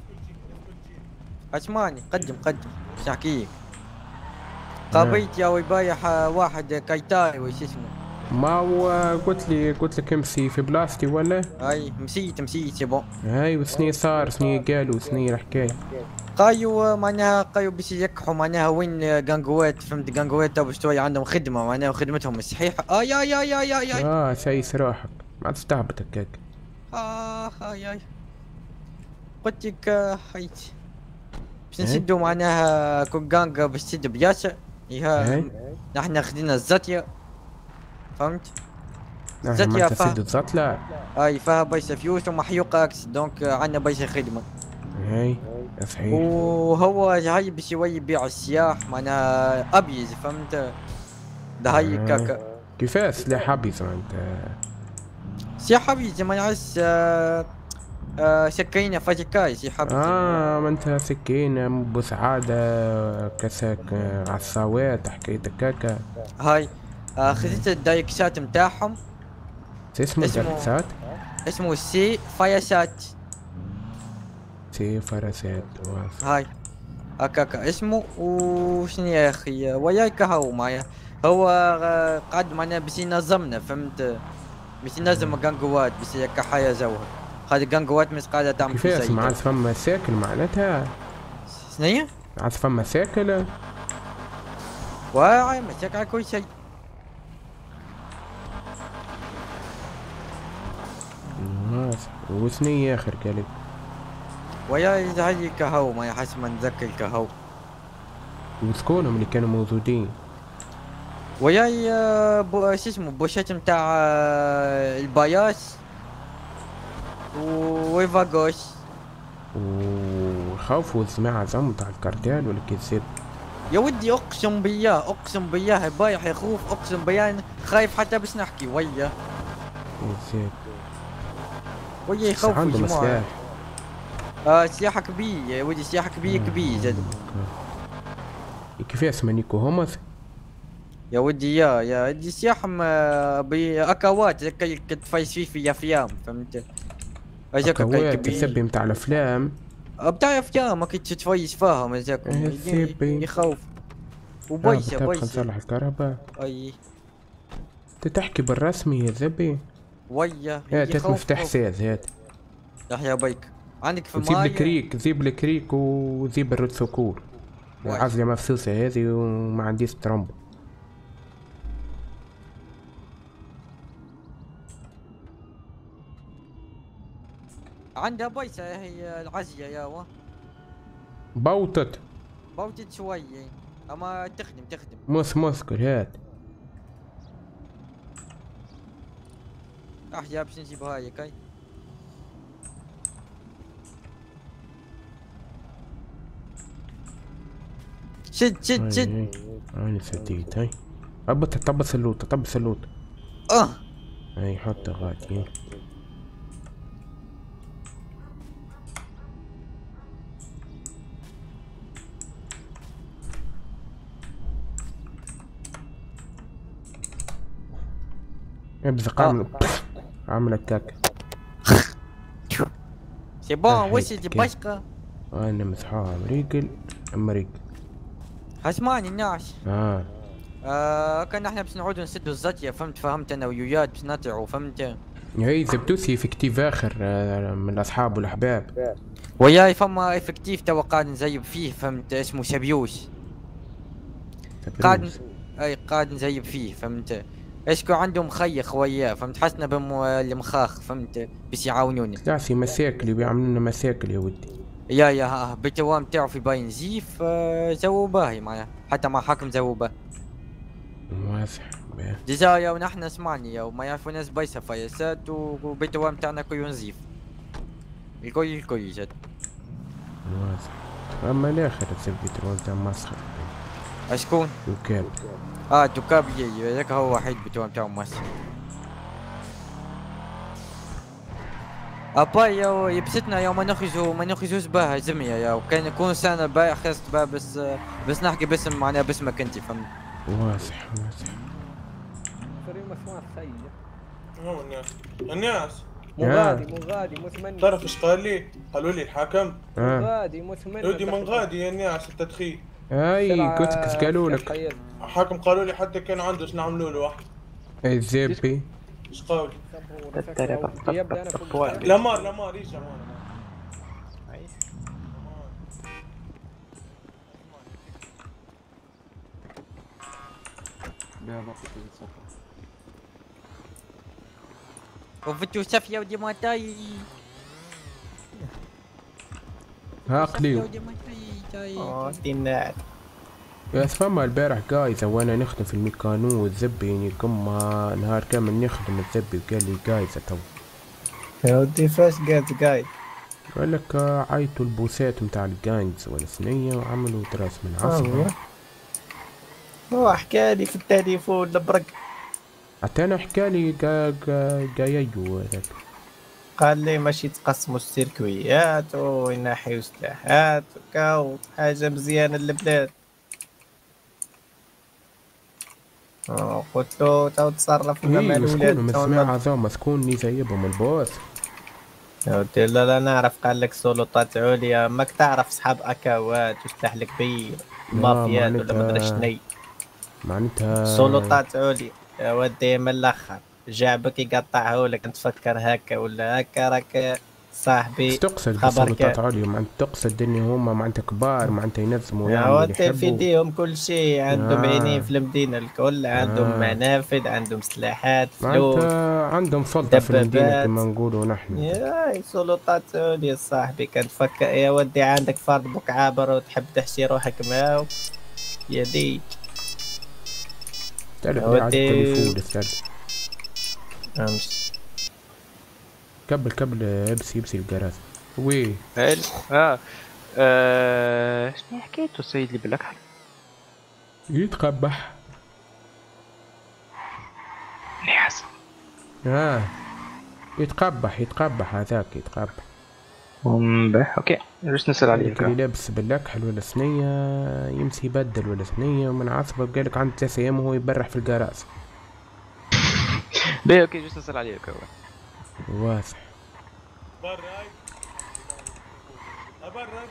اسمعني قدم ايش احكيك. قابيت يا ويبايح واحد كايتاي وش اسمه. ما هو قلت لك امسي في بلاستي ولا؟ اي مسيت يا بون. هاي وسني صار سني قالوا سني الحكاية. قايو معناها باش يكحوا معناها وين جانجوات فهمت جانجوات باش شوية عندهم خدمة معناها وخدمتهم الصحيحة. يا سايس روحك ما تستهبط هكاك. يا قلت لك حيت باش نسدوا معناها كوغانجا باش تسد بياسة. نحن خدينا الزاتية فهمت؟ زاتية فيها الزاتلة. فيها بيسة فيوس ومحيوقة اكس دونك عندنا بيسة خدمة. صحيح. وهو هاي باش يبيع السياح معناها ابيز فهمت؟ ده هاي كاكا. كيفاش سلاح ابيز انت؟ سلاح ابيز ما نعرفش سكينة فاجكاي سي حبيبي. ما انت سكينة بسعادة كساك عصاوات حكايتك كاكا. هاي خذيت الدايكسات متاعهم. اسمه الدايكسات؟ اسمه سي فايسات. سي فرسات. هاي هكاكا اسمه. وشنو يا اخي وياك هو معايا هو قاعد معنا باش ينظمنا فهمت؟ باش ينظم جانجوات باش هكا حياة زوها. هذه جانجوات مش قاعدة تعمل كيفاش ما عاد فما ساكل معناتها؟ شنيا؟ عاد فما ساكل؟ واعي مساك على كل شيء. وسني اخر كلب. ويا اذا هي كهو ما يحس ما نذكر الكهو. وشكونهم اللي كانوا موجودين؟ وياي شو اسمه بوشات متاع الباياس ويفاغوش. وخافوا الجماعة زعما تاع الكارتيل ولا كيف؟ يا ودي اقسم بالله بايح يخوف اقسم بالله خايف حتى باش نحكي ويا يخوف عندهم سلاح. سلاح كبير يا ودي سلاح كبير زاد. كيفاش مانيكو هومس؟ يا ودي يا ودي سلاح باكوات تفايس فيه في افلام فهمت؟ اكوات تسبي متاع الافلام. بتاع افلام ما كنت تفايس فيها مزاكم يخوف. وبيسه نصلح الكهرباء. اي تحكي بالرسمي يا زبي. ويا هات مفتاح ساز هات. يا بيك عندك في الماي. زيب الكريك وزيب الروتسوكور. العزلة مفسوسة هذه وما عنديش ترمبو. عندها بيسة هي العزية ياوا. بوطت شوي اما تخدم. مسكر هات. يا باش نجيب هاي كاي. شد انا سديت هاي. طبس اللوطة. هاي حط غادي. ابزق عامل كاك. سي بون وسيدي بشقة. انا مسحوها امريكل. اسمعني الناس. كان احنا باش نعودوا نسدوا الزاتية فهمت انا ويوياد باش نطلعوا فهمت. هي زبدوسي افكتيف اخر من الاصحاب والاحباب. وياي فما افكتيف توا قاعد نزيب فيه فهمت اسمه شبيوش. قاعد نزيب فيه فهمت. اشكو عندهم خيخ وياه فهمت حسنا المخاخ فهمت باش يعاونوني. لا في مساكل بيعملوا لنا مساكل يا ودي. يا بالتوام تاعو في باين زيف زوباه معايا حتى مع حاكم زوباه. واضح. جزايا ونحن اسمعني يا وما يعرفوا ناس بايسه فياسات وبالتوام تاعنا كل نزيف. الكل جد. واضح. اما الاخر تسبي تروح تاع مسخر. اشكون؟ دوكاب. دوكاب ياك هو وحيد بالتوام تاعو مسخر. ابا يا يبسطنا يا ما نخرجوا سباها زمية يا وكان يكون سنة بايع خاص بس نحكي باسم معناها باسمك انت فهمت. واضح. هو الناس مغادي مثمن. تعرف ايش قال لي؟ قالوا لي الحاكم مغادي مثمن. يودي من غادي يا الناس التدخين. قلت لك قالوا لك. الحاكم قالوا لي حتى كان عنده ايش نعملوا له واحد. اي زيبي. ايش قال؟ لا لامار ايش وفتو سافيا ودي ماتاي. عقلي. تنات. يا فما البارح جايزة وانا نخدم في الميكانو والزبي يعني قمة نهار كامل نخدم الزبي وقال لي جايزة تو. يا ودي فاش جايز؟ قال لك عيطوا البوسات متاع الجاينز والثنية وعملوا تراس من عصفر. هو حكالي في التليفون لبرق. حتى انا حكالي جايو هذاك. قال لي ماشي تقسموا السيركويات وينحيوا سلاحات وكاو حاجة مزيانة للبلاد. قلت له تو تصرف لنا مع الولاد. مسموع هذوما شكون اللي جايبهم البوس؟ يا ودي لا نعرف. قال لك سلطات عليا ماك تعرف صحاب اكاوات وسلاح الكبير مافيات ولا مدري شني. معناتها سلطات عليا يا ودي من الاخر. جعبك يقطعه لك تفكر هكا ولا هكا راك صاحبي. تقصد بسلطات عليا معناتها تقصد ان هما معناتها كبار معناتها ينظموا يا ودي في يديهم كل شيء. عندهم عينين في المدينة الكل. عندهم منافذ عندهم سلاحات فلوس عندهم سلطة في المدينة كما نقولوا نحن. يا سلطات عليا صاحبي. كان تفكر يا ودي عندك فرد بك عابر وتحب تحشي روحك معاه يا دي. تعرف لي عاد التليفون امشي. كبل ابسي الجراز. وي شنو حكيتو السيد اللي بالاكحل؟ يتقبح نحس. يتقبح هذاك يتقبح. اوكي باش نسال عليه. اللي لابس بالاكحل ولا ثنية يمشي يبدل ولا ثنية ومن عصبه قالك عنده 3 ايام وهو يبرح في الجراز. اوكي جوست نسال عليك. واضح. برا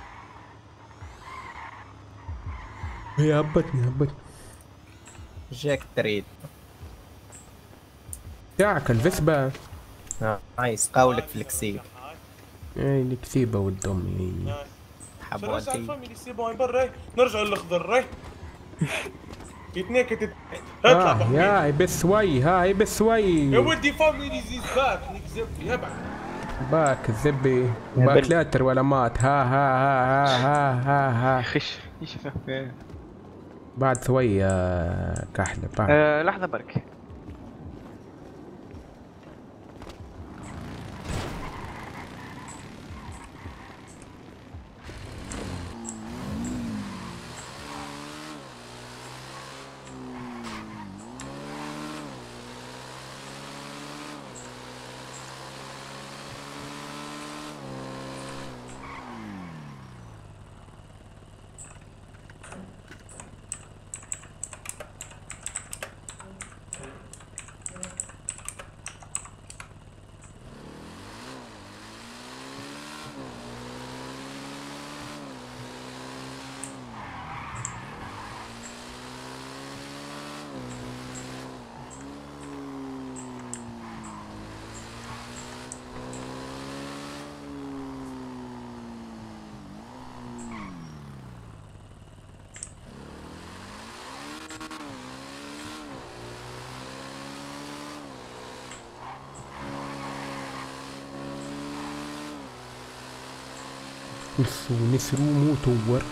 هي هبطني جاك تريد تاعك الفسبة. نايس قولك في الكسيب. اي الكسيبة والدم حبوتي. نرجع للخضر. يتناكت اطلع يا بسوي هاي بسوي يا ودي فاميلي زيز باك نكذب يبعد باك الزبي باك لاتر ولا مات. ها خش بعد شوية كحلة بعد. لحظة برك. نسرو مطور.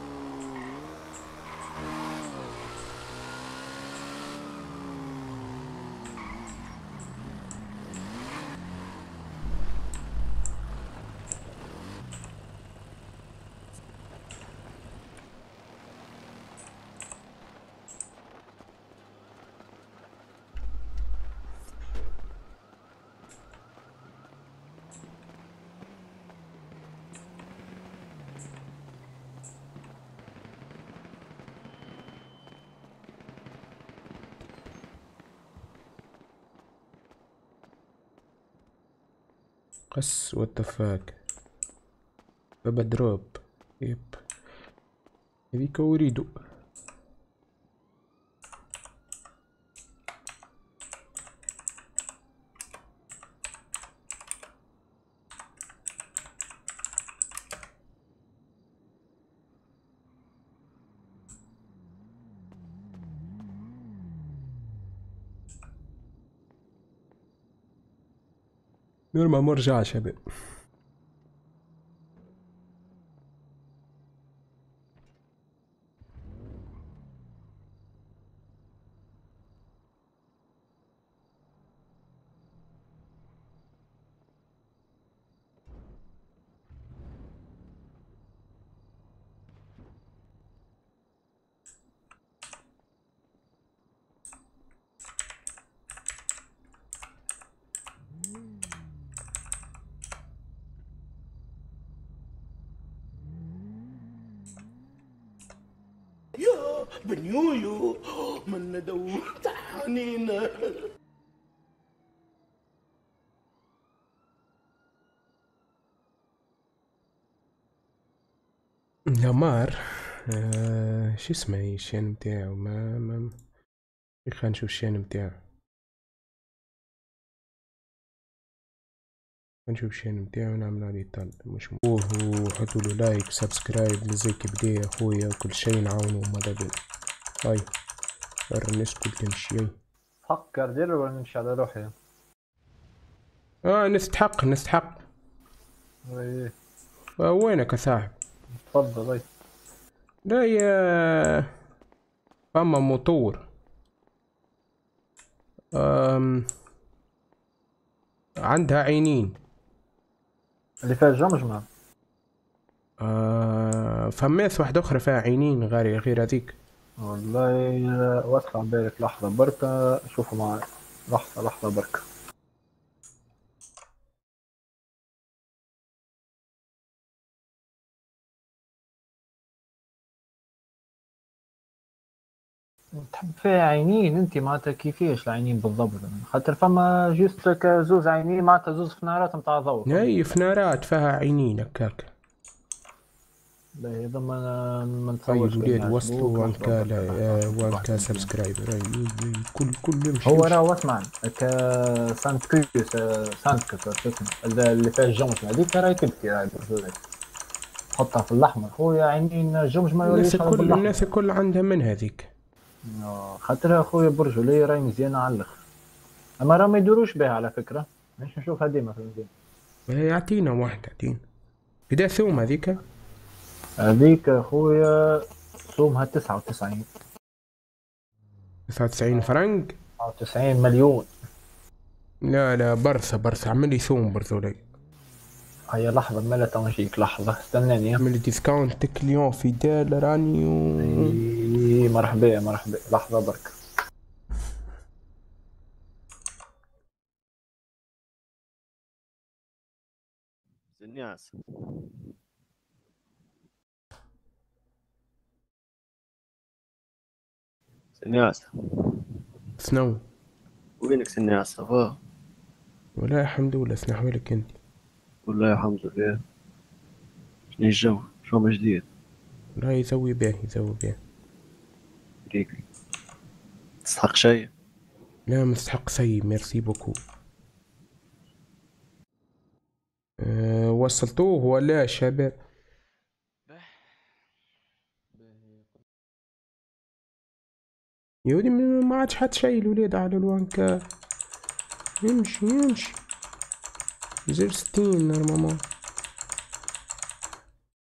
قص واتفاق بابا دروب. يب هذيك أريد. نور ما مرجع شباب. يا بنيويو من ندو تحنينا. لامار شو اسمه الشين متاعو؟ ما خلينا نشوف الشين متاعو. نشوف الشين متاعو ونعمل عليه طل. مش حطوا له لايك وسبسكرايب لزيك بداية اخويا وكل شي نعاونو ماذا بينا. هاي الناس كل تمشي. حق كاردير ولا نمشي على روحي؟ نستحق. ايه وينك يا صاحب؟ تفضل. اي لا يا فما مطور عندها عينين اللي فيها الجمجمة. فماس واحدة أخرى فيها عينين غير هذيك. والله واسع بالك لحظة بركة شوفوا معي. لحظة بركة. تحب فيها عينين انت معناتها كيفاش العينين بالضبط؟ خاطر فما جوست كزوز عينين معناتها زوز فنارات نتاع ضوء. اي فنارات فيها عينين هكاك. لا هذا ما نتصورش. طيب ولاد وصلوا 1K سبسكرايبر. كل يمشي. هو راه اسمعني سانت اللي فيها الجمجمة هذيك راهي تبكي راهي حطها في الاحمر خويا. عينين الجمجمة يوليش الناس الكل عندها من هذيك. خاطر اخويا برجولية راهي مزيانة على الاخر. اما راه ما يدوروش بها على فكرة. مش نشوفها ديما في المدينة. يعطينا واحدة عطينا. بدا ثوم هذيك اخويا ثومها 99 فرنك. 99 مليون. لا برثة عملي ثوم برثولي. هيا لحظة مالا تو نجيك. لحظة استناني. عملي ديسكاونت كليون فيدال راني مرحبا. لحظة برك. سنياس سنو وينك سنياس؟ صافا؟ والله الحمد لله. سنا حوالك انت؟ والله الحمد لله. شنو الجو؟ شو ما جديد؟ لا يسوي بيه. ريك تستحق شيء؟ لا مستحق سي. ميرسي بوكو. وصلتوه ولا شباب؟ يودي ما عادش حد شي الولاد على الوانكا. يمشي 60 نورمالمون.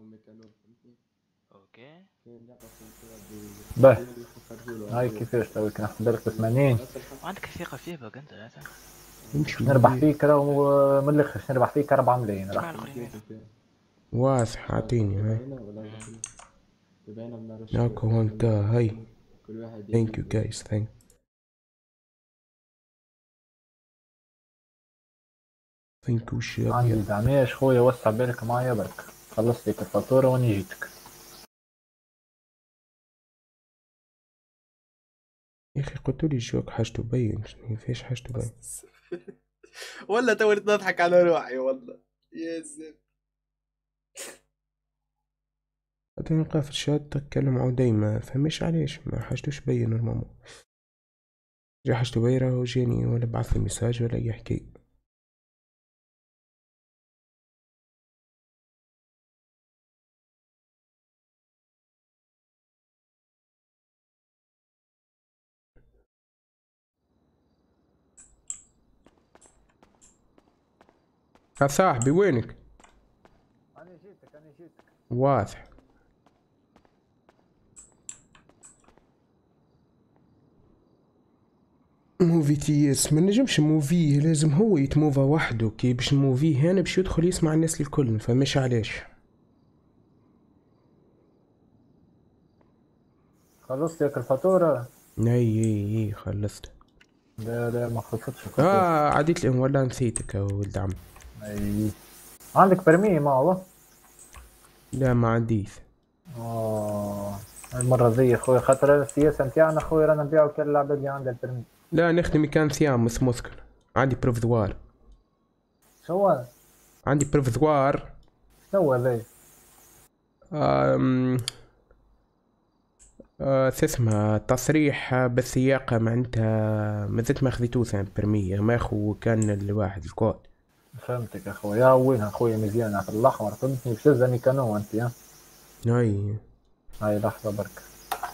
اوكي به هاي كيفاش توك نحضر لك 80 وعندك ثقة فيه بقى انت لا نربح فيك ومن الاخر نربح فيك 4 ملايين واضح اعطيني هاي ناكو هون تا هاي ثانك يو جايز ثانك يو شباب. عندي دعميش خويا وسع بالك معايا برك خلصت لك الفاتورة واني جيتك. يا اخي قلتولي الجوك حاجته باين فيش حاجته باين ولا توني نضحك على روحي والله يا زلمه. هذا نلقى في الشات تتكلم معه دايما فمش علاش ما حاجتوش باين نورمالمون جا حاجته بايرة وجاني ولا بعثلي ميساج ولا اي حكاية. يا صاحبي وينك؟ أنا جيتك واضح. موفي تيس ما نجمش موفيه لازم هو يتموفى وحده كي باش نموفيه هنا باش يدخل يسمع الناس الكل فمش علاش. خلصت ياك الفاتورة؟ اي خلصت. لا ما خلصتش. عديت لهم ولا نسيتك يا ولد عم. اي عندك برمي ما هو؟ لا ما عنديش. المرة ذي خويا خاطر السياسة نتاعنا خويا رانا نبيعو كل العباد اللي عندها البرمي. لا نخدم كان ثيام مثل عندي بروفيزوار. شو عندي بروفيزوار. شو ذي؟ اسمها تصريح بالسياقة معناتها مازلت ما خذيتوه ثاني برمية ما خو كان الواحد الكود. فهمتك اخويا وين اخويا مزيانة في الاحمر فهمتني باش تهزني كانو انت يا هاي لحظة برك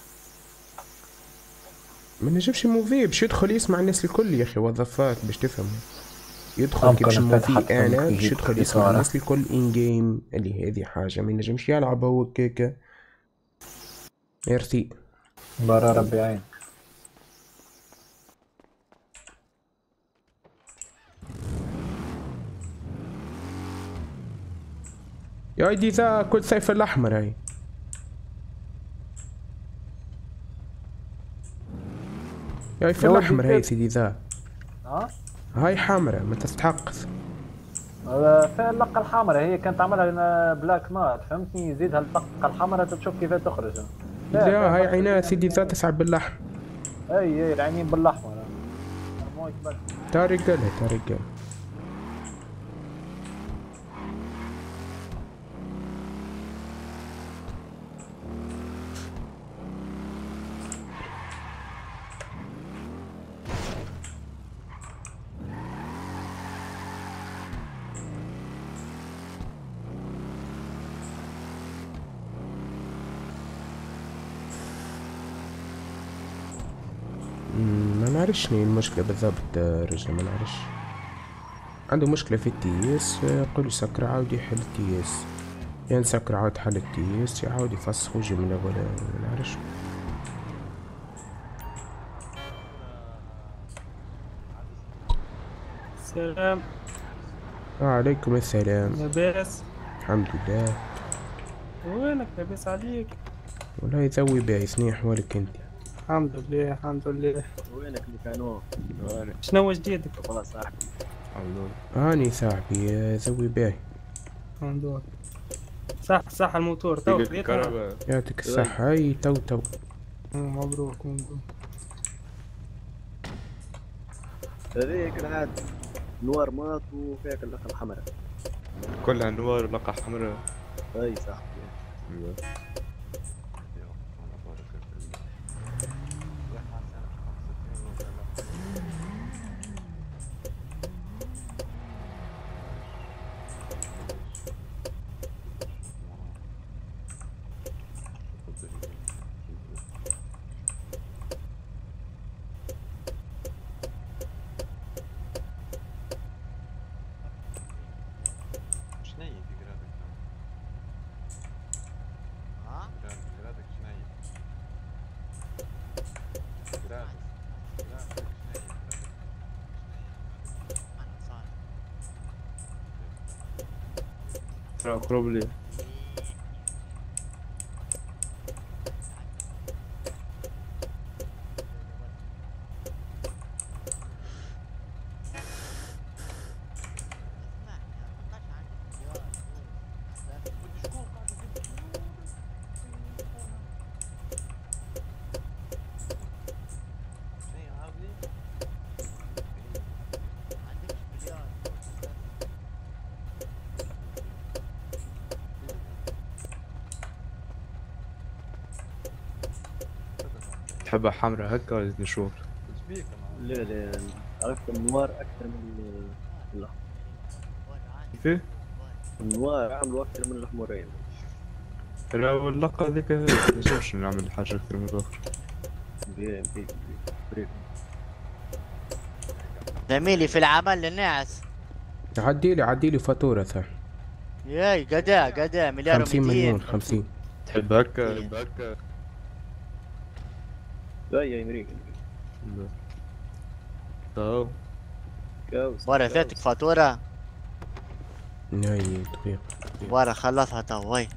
ما نجمش موفي باش يدخل يسمع الناس الكل يا اخي وظفات باش تفهم يدخل كي باش موفي انا باش يدخل يسمع الناس الكل ان جيم اللي هذه حاجة ما نجمش يلعب هو كيكا. ميرسي برا ربي عين. يا ايدي ذا كل سيف الاحمر هاي يا في الاحمر هاي سيدي ذا هاي حمرا ما تستحق. في اللقة الحمراء هي كانت عملها بلاك مات فهمتني يزيدها اللقة الحمراء تشوف كيف تخرج. لا هاي عينها سيدي ذا تسعى بالاحمر. اي العينين بالاحمر. تا رجالها ما نعرفش شنو المشكلة بالضبط رجل ما نعرفش عنده مشكلة في التيس قولي سكر عاود يحل التيس يعني سكر عاود حل التيس يعاود يفسخ وجه من الأول ما نعرفش. السلام. عليكم السلام. لاباس؟ الحمد لله. وينك لاباس عليك؟ والله يسوي بايس ني أحوالك انت؟ الحمد لله الحمد لله. وينك مكانو؟ شنو جديدك؟ والله صاحبي. هاني صاحبي زوي باهي. الحمد لله. صح الموتور تو يعطيك الصحة هاي تو. مبروك. هذيك العاد نوار مات وفيك اللقة الحمراء. كلها نوار ولقة حمراء. اي صاحبي. اقرب لي. تحبها حمراء هكا ولا نشوف؟ لا لا عرفت النوار اكثر من الاحمر. كيف؟ النوار عملوا اكثر من الاحمرين. لا واللقة ذيك ما نجمش نعمل حاجة أكثر من الأخرى. زميلي في العمل للناس. عديلي فاتورة صح. ياي قدا مليار 50 مليون 50. تحب هكا؟ تحب هكا؟ لا يا امريكا. لا. ورثتك فاتورة؟ ناي دقيقة. ورا خلصها تو وي.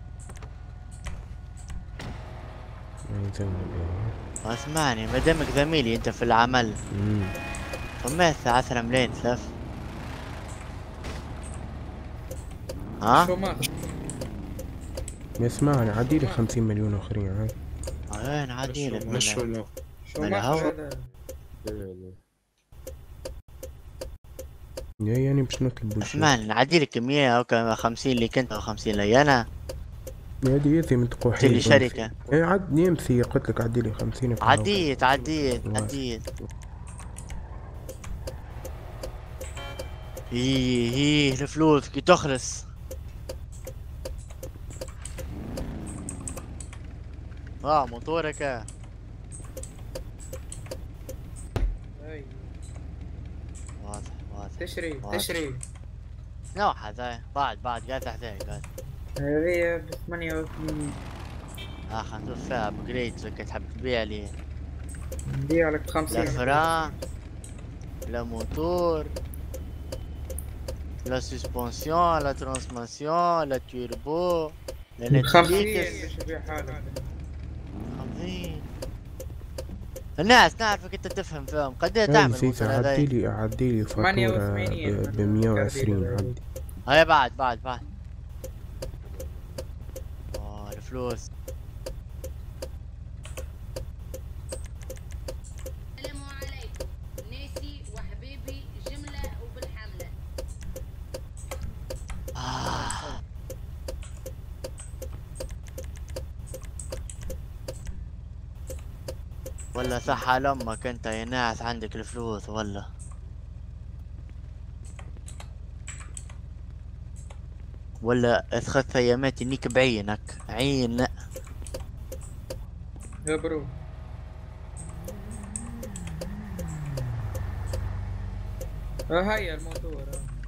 اسمعني مادامك زميلي انت في العمل. فما الساعة 10 ملايين سلف. ها؟ شو ماخذ؟ اسمعني عديلي 50 مليون اخرين هاي. وين عديلك؟ مش شو ماخذ؟ يعني باش نطلبوا شيء. اسمعني نعديلك كمية هاكا 50 ليك انت و50 لي انا. هادي يثي من تقوى قلت لي شركة. اي عد يمثي قلت لك عديلي 50. عديت هي الفلوس كي تخلص. موتورك. واضح. تشري. نوع هذا بعد قاعد تحتاج قاعد. هذه ب 88. خلينا ندوس فيها ابجريد زي كنت تحب تبيع لي. نبيع لك 50. لا فران لا موتور لا سسبونسيون لا ترانسماسيون لا توربو لا نتفليكس. 50 الناس نعرفك انت تفهم فيهم. قديه تعمل الموتور هذا؟ عديلي فاتورة ب 120 عدي. هاي بعد الفلوس. السلام عليكم ناسي وحبيبي جملة وبالحملة. ولا صح على امك انت يا ناس عندك الفلوس ولا اثخذ ايامات انيك بعينك عين. يا برو هاي الموتور.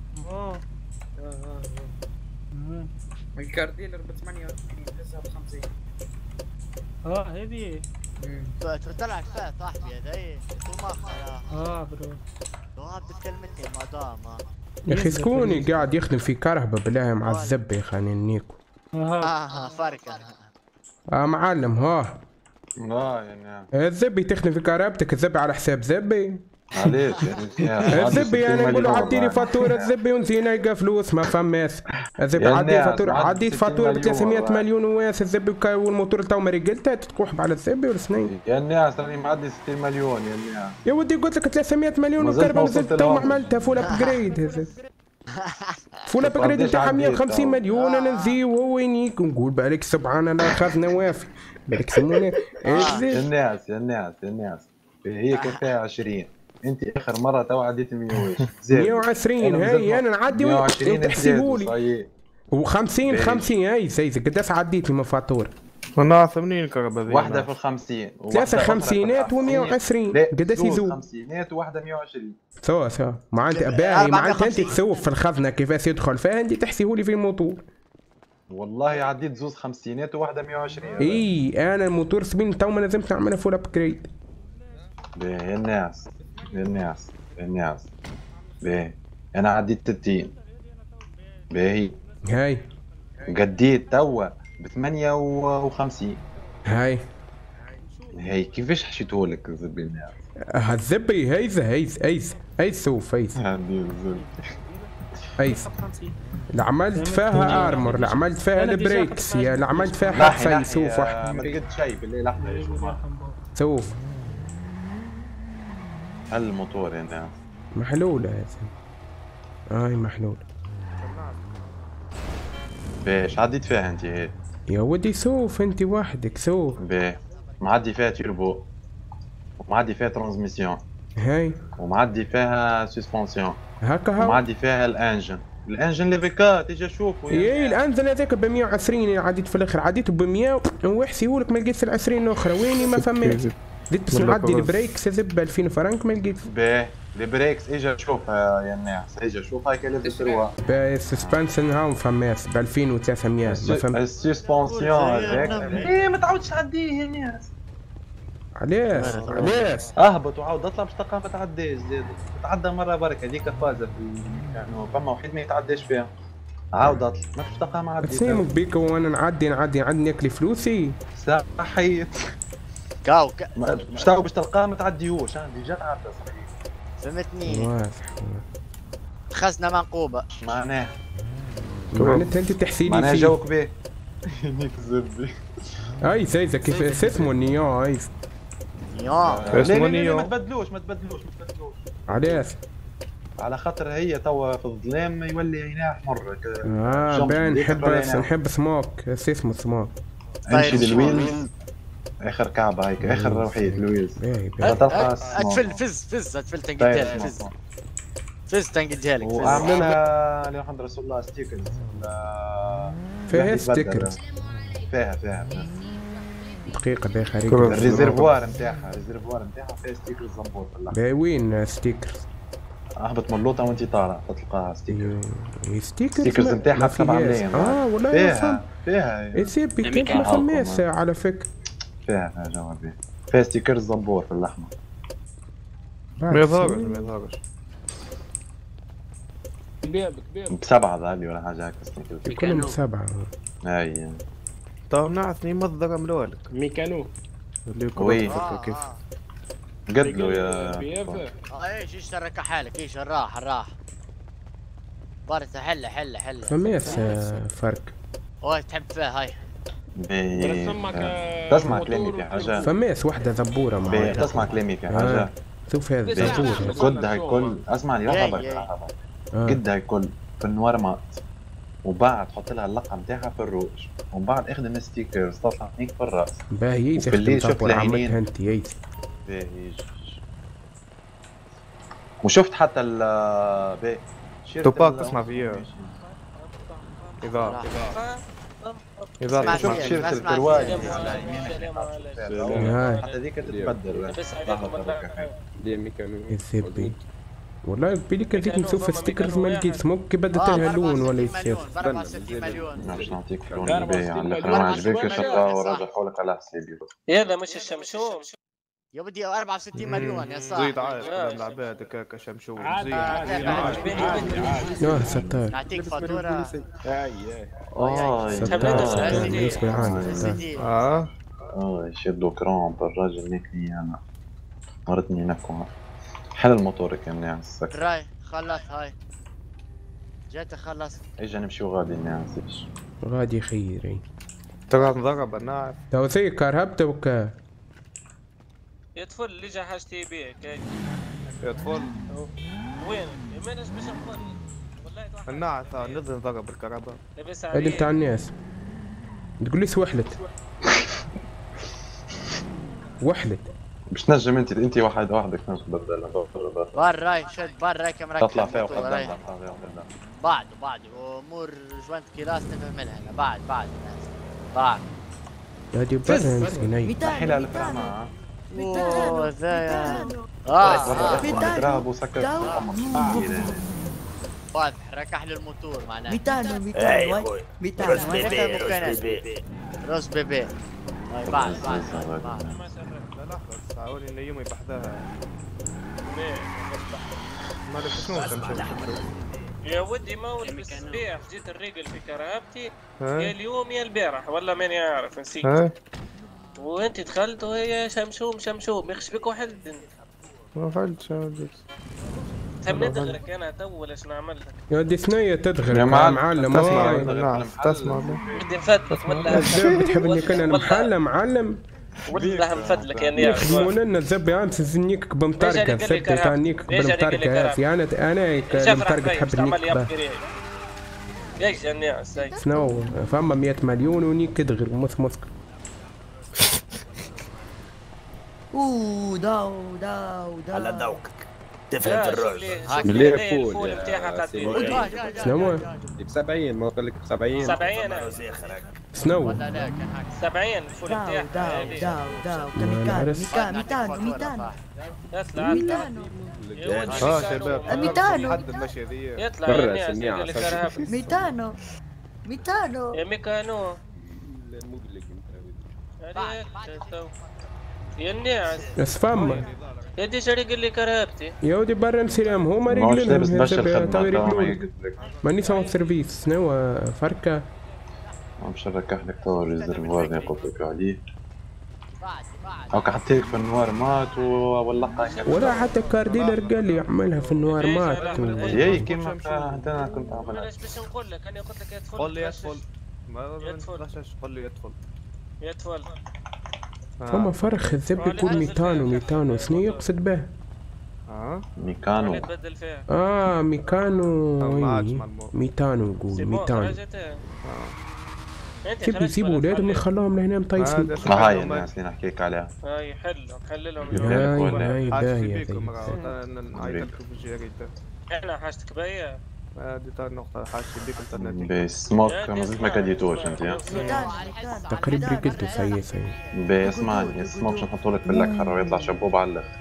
الكار ديلر ب 88 تسعة ب 50. هذي طلعت فيها صاحبي هذايا برو لو عبد كلمتني مدام. يا اخي سكوني قاعد يخدم في كرهبة بالله مع الزبي خلينا نيكو. فرقة. معلم يعني الزبي تخدم في كرهبتك. الزبي على حساب زبي. عليك يعني الزبي انا نقول له عديلي فاتورة الزبي ونزينا يلقى فلوس ما فماس. الزبي عديت فاتورة ب 300 مليون وواس الزبي والموتور تو ما رجلتها تتقوحب على الزبي ولا سنين. يا الناس راني معدي 60 مليون يا الناس. يا ودي قلت لك 300 مليون وكربون زدت تو ما عملتها فول ابجريد. فول ابجريد نتاعها 150 مليون انا نزي وهو وينيك ونقول بالك سبحان الله اخذنا وافي بالك سمونا. يا الناس هي كفايه 20. انت اخر مره تو عديت 120 هاي انا نعدي وتحسبوا لي و50 50 هاي زي قداش عديت لي من فاتوره؟ انا 80 كهرباء واحده في ال 50 ثلاثه خمسينات و120 قداش يزول؟ خمسينات وواحده 120 سوا معناتها باهي معناتها انت تسوف في الخزنه كيفاش يدخل فيها انت تحسبوا لي في الموتور. والله عديت زوز خمسينات وواحده 120. اي انا الموتور سبين تو ما لازمش نعملها فول ابجريد. باهي الناس باهي انا عديت 30 باهي هاي قديت توا ب 58. هاي كيفاش حشيتهولك الزبي الناس؟ هالزبي هيث سوف هيث لا عملت فيها ارمر، لا عملت فيها البريكس، يا لا عملت فيها حادثة سوف ما لقيت شيء بالليل. لحظة يا شوف سوف هل الموتور يا ناس محلولة يا زلمة. هاي محلولة. باش عديت فيها انت هيك يا ودي سوف انت وحدك سوف. باهي معدي فيها تيربو ومعدي فيها ترانسميسيون هاي ومعدي فيها سسبونسيون هكا ها ومعدي فيها الانجن اللي فيكات اجي اشوفه. ايه الانجن هذاك ب 120 عديت في الاخر عديت ب 100 وحسيولك ما لقيت ال 20 الاخرى ويني ما فهمت. زدت بس نعدي البريكس زب 2000 فرنك ما لقيت. باهي البريكس اجي اشوفها يا الناس اجي اشوف هاي كلفة تروى. باهي السسبنشن ها ما فهمت ب 2300 ما فهمت. السسبونسيون هذاك ايه ما تعودش تعديه يا ناس. علاش اهبط وعاود اطلع باش تلقاها ما تعديش زيد تتعدى مره برك هذيك فازه في يعني فما وحيد ما يتعداش فيها عاود اطلع ما فيش تلقاها ما عديت. سيمك بيك وانا نعدي ناكلي فلوسي صحيت كاو باش تلقاها ما تعديوش ديجا عارفه صحيح فهمتني. واضح خزنه منقوبه معناها انت تحسيني معناها جوك بيه نيك زبي. اي زي كيف اسمه النيون اي اسمه نيون. ما تبدلوش علاش؟ على خاطر هي توا في الظلام يولي عينيها احمر. باين نحب سموك اسمه سموك. امشي للويلز اخر كعبه هيك اخر روحيه لويلز تلقى فز اتفل تنقدها لك فز تنقدها لك واعملها لحد رسول الله ستيكرز فيها ستيكرز فيها دقيقة باهي خارج الريزرفوار نتاعها فيها ستيكرز زنبور في اللحظة. باهي وين ستيكرز؟ اهبط من اللوطة وانت طالع تلقاها ستيكرز نتاعها ب 7 ملايين. والله فيها يسيبي كيف ما فماش على فكرة. فيها جواب فيها ستيكرز زنبور في اللحمة. ما يظهرش بسبعة ذالي ولا حاجة هكا ستيكرز كلهم بسبعة. اي طيب نعرفني مصدر ملولك ميكانو وي كيف قد له يا ايش اشترك حالك ايش الراح بارت حل فماش فرق. اوه تحب فيها هاي تسمع كلامي في حاجة فماش وحدة زبورة معايا تسمع كلامي في حاجة. شوف هذا زبورة قدها الكل اسمعني لحظة قدها الكل في النورمات وبعد حط لها اللقه نتاعها في الروج ومن بعد اخدم ستيكرز تطلع هيك في الراس. باهي بالليل شفت العينين انت يايتي باهي وشفت حتى ال باهي توباك تسمع فيه إذا شفت شيرة الكرواي حتى ذيك تتبدل يثبي والله بيليك هذيك نشوف ستيكرز ما لقيت سموك بدت لها لون ولا يصير. 64 مليون. باش نعطيك لون باهي على الاخر ما عجبك شقه ورجعوا لك على حسابي. هذا مش الشمشوم يا ودي 64 مليون يا صاحبي. زيد عايش العباد هكاك شمشوم زيد. ستار نعطيك فاتوره. يشدوا كرامب الراجل نكني انا مرتني نكوها. حل الموتور كان ناعس راي خلص هاي جات خلص اجا نمشيو غادي ناعس غادي خيري ترى نضرب الناعم تو زي كرهبته وكا يطفل اللي جا حاجتي بيه يطفل وين ماناش باش نطفل والله الناعم نضرب نضرب الكهرباء اللي بتاع الناس تقول لي سوحلت وحلت باش نجم انت وحدك تنجم تبدل براي شد براي كم راكب تطلع فيها وقدام بعد وامور جوانت كلاس نفهملها بعد هادي برا حيلها الفرامة اوه ذايا اضرب وسكر واضح ركح له الموتور معناها 200 روس بيبي بعد تعاوني ان يومي بحذاها مالك شنو يا ودي ما هو بالصباح جيت الرجل في كرهبتي يا اليوم يا البارح والله ماني عارف نسيت. وانت دخلت وهي شمشوم يخشبك واحد. ما فعلتش يا ودي. تحب ندغرك انا تو ولا شنو نعمل لك؟ يا ودي ثنية تدغرك يا معلم. تسمع بدي نفدلك ولا بتحب اني كان محل معلم؟ والله نفدلك يا نيا. يخدمون لنا الزبي امس زنيك بمطركه الزبي تعنيك بمطركه انا بمطركه تحب نيك ايش يا نيا شنو فما 100 مليون ونيك تدغر ومسك. داو على ذوقك تفهم الرز. ملي الفول نتاعها شنو؟ ب 70 ما قلت لك ب 70 شنو؟ 70 الفول نتاعها. داو شباب 200 يطلع يا نيا 200 يا ميكانو يا نيا بس فما يا دي شريك اللي كرهبتي يا ودي برا نسيرهم هما رجلهم ماني سوى سيرفيس شنو فركه مش نركح لك توا ريزرفوار اللي قلت لك عليه هاكا حتى في النوار مات واللقا ولا حتى كارديلر قال لي يعملها في النوار مات ياي كيما انا كنت عملها. ايش باش نقول لك؟ انا قلت لك يدخل قول لي يدخل ما تغشش قول لي يدخل فما فرخ الذب يقول 200 شنو يقصد به؟ ميكانو ميكانو 200 يقول 200 كيف يسيبوا ولادهم يخلوهم لهنا مطيسين. هاي الناس اللي نحكيك عليها هاي نحللهم هاي باهية احنا حاجتك باهية هذه تاع النقطة حاجتي بيك انترنت بسموك مازلت ما كديتوش انت تقريبا قلتو سي اسمعني السموك شو نحطوا لك باللكحة ويطلع شبوب على الاخر.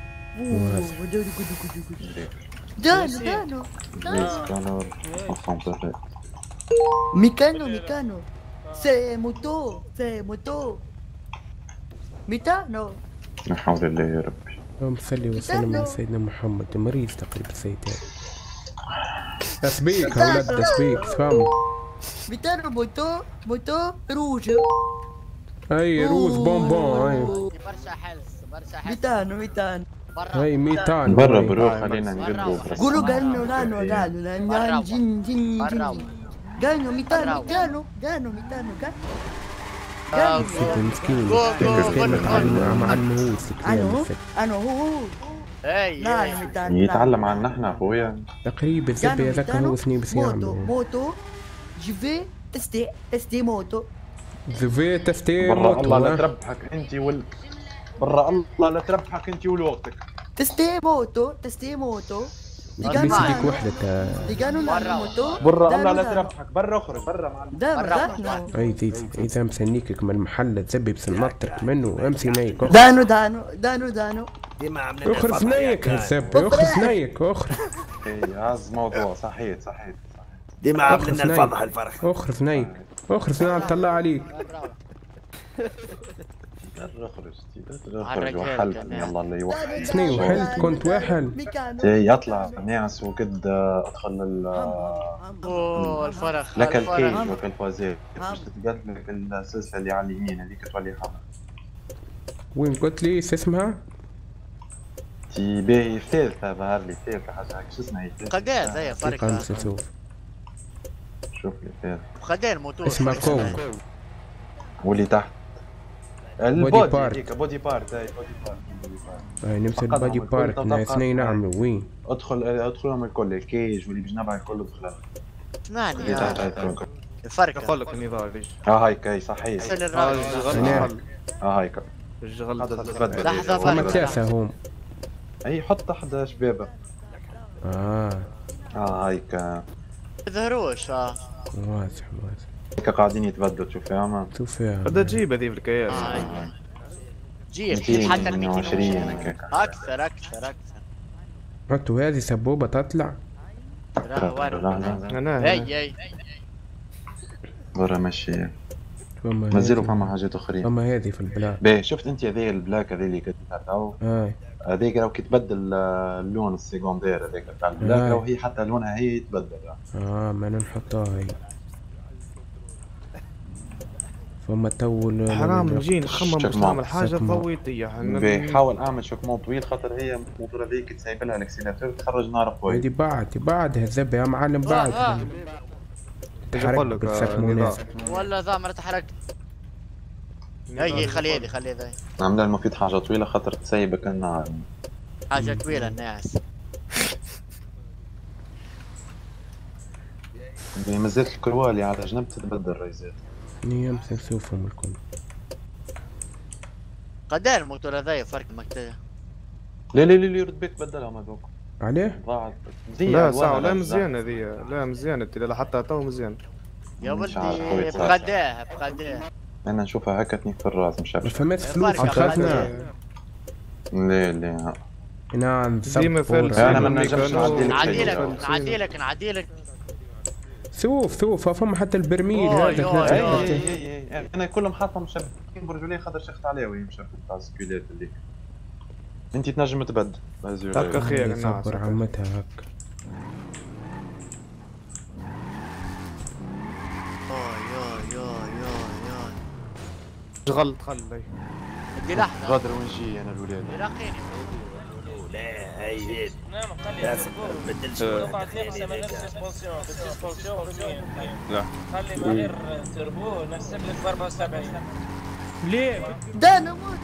دانو ميكانو سي موتو 200 لا حول الله يا ربي. اللهم صل وسلم على سيدنا محمد. مريض تقريبا سيدنا تسبيك يا ولد تسبيك فهم 200 موتو روج اي روز بونبون اي برشا 200 هاي 200 برا بروح خلينا نقلبوا قولوا قالوا لا جن قالوا 200 مسكين مع المهووس انا هو يتعلم عنا احنا اخويا تقريبا الزبي هذاك هوسني بس يعمل موتو جيفي تستي موتو جيفي تستي برا الله لا تربحك انت برا الله لا تربحك انت ولوقتك. تستي موتو ليش يديك وحدة برا الله لا تربحك برا اخرج برا معلم اي زيد اذا مسنيكك من المحل تزبي بس نطرك منه امسي نايك دانو اخرج ثنيك الزبي اخرج ثنيك اخرج هذا موضوع صحيح ديما عاملنا الفضح الفرخ اخرج ثنيك طلع عليك اخرج وحلتني الله اللي يوحد سني وحلت كنت واحد يطلع ناس وقد ادخل الفرخ لك الكيج وكالفازات باش تتقدم لك السلسله اللي على اليمين هذيك تولي حمر. وين قلت لي اسمها؟ تي باهي ثالثه ظهر لي ثالثه حاجه هيك شو اسمها هي قداش هي فرق شوف لي ثالثه قداش الموتور اسمها كوم واللي تحت البودي هذيك بودي بارت هاي نمسك البودي بارت اثنين نعملوا وين؟ ادخلهم الكل الكيج واللي بجنبها الكل ادخلها. اسمعني الفرق اقول لك النظام ليش هايك هاي صحيح هايك الجغل تبدل لحظه فما ثلاثة هم اي حط احدى شبابه هايك تظهروش واضح هيك قاعدين يتبدلوا تشوف فيها بدها تجيب هذه في الكياس جيب حتى ال 220 اكثر حطوا هذه سبوبة تطلع اي برا مشي مازالوا فما حاجات اخرين. فما هذه في البلاك. باهي شفت انت هذه البلاك هذه اللي كتبتها تو؟ هذيك راهو كي تبدل اللون السيكوندير هذاك تاع البلاك راهو هي حتى لونها هي يتبدل. ما نحطها هي. فما تو حرام نجي نخمم باش نعمل حاجه ضويطيه. حاول اعمل شكمون طويل خاطر هي الموتور هذيك تسيب لها الاكسيلاتور تخرج نار قوي. هذه بعد هذا يا معلم بعد. نقول لك ولا ذا مرة تحرك. هي خلي هذه نعملها المفيد حاجه طويله خاطر تسيبك النار. حاجه طويله الناس. مازالت الكروال اللي على جنب تتبدل ريزات. نيام نشوفهم الكل. قدار الموتور هذايا فرق مكتبه. لا يرد بك بدلهم هذوك. عليه؟ ضاعت. لا ساعة لا مزيانة هذيا، لا مزيانة لا حتى تو مزيانة. يا ولدي بغداها. انا نشوفها هكا في الراس مش عارف. ما فماش فلوس اخذنا. لا نعم ديما فلوس. انا ما نجمش نعديلك. ثوف فما حتى البرميل هذا. انا كلهم حاطهم مشبكين برجوليه خاطر شخت عليه وهي مشبك تاع السكيلات اللي انت تنجم تبدل. هكا خير صبر عمتها هكا. غلط بدي لحظة غادر ونجي انا الولاد. يلاقيني لا هي نعم خلي بدل شوية. لا خلي من غير تربو نحسب لك ب 74. ليه؟ ده انا موت.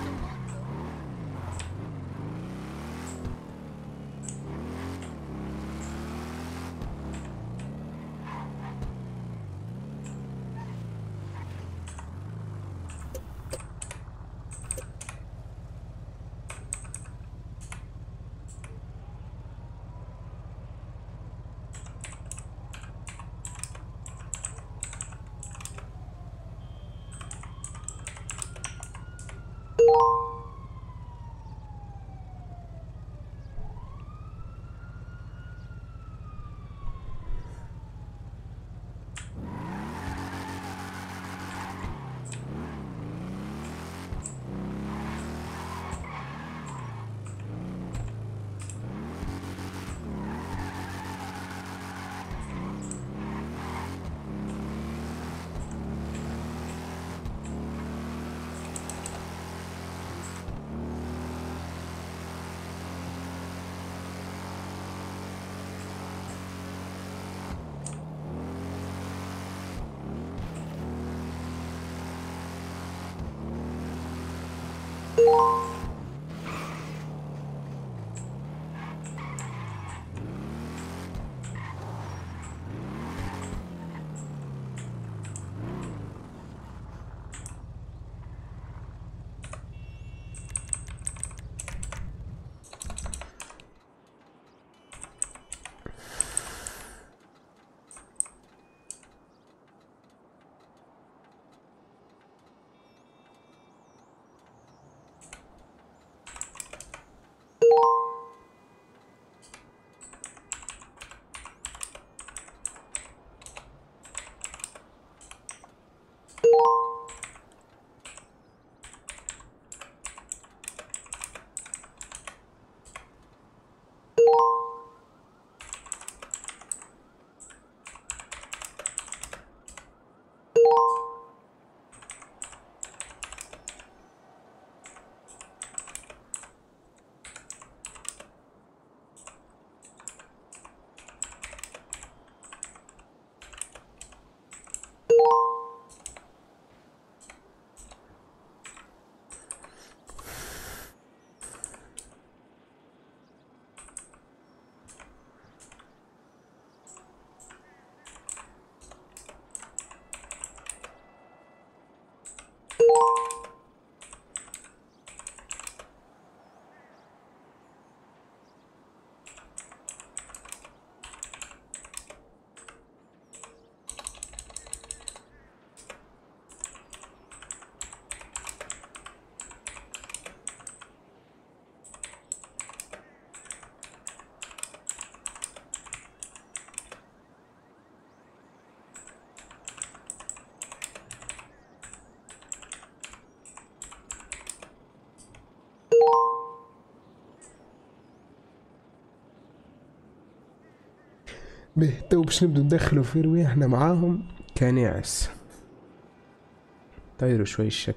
به تو باش نبدو ندخلوا في رواحنا معاهم كناعس. طيروا شوي الشك.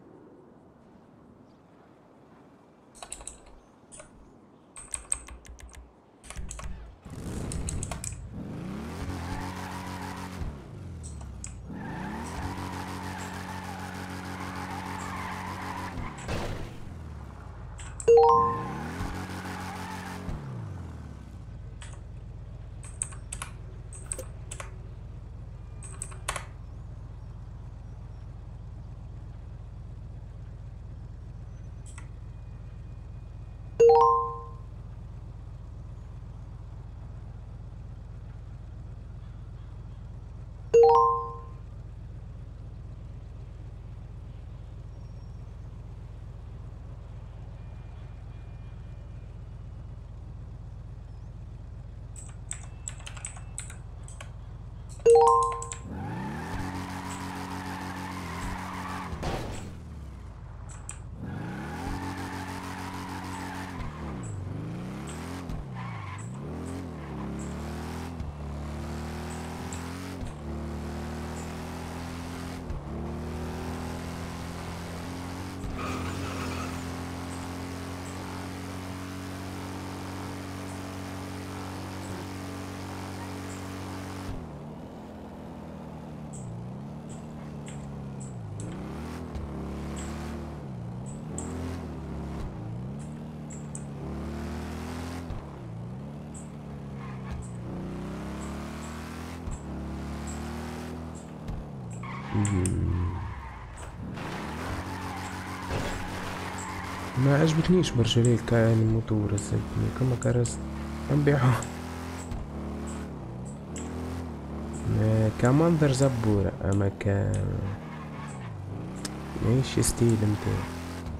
ما عجبتنيش برشا ليه كان الموتور الزبني كما كرست نبيعه كمنظر زبورة اما ماشي ستيل متاعي.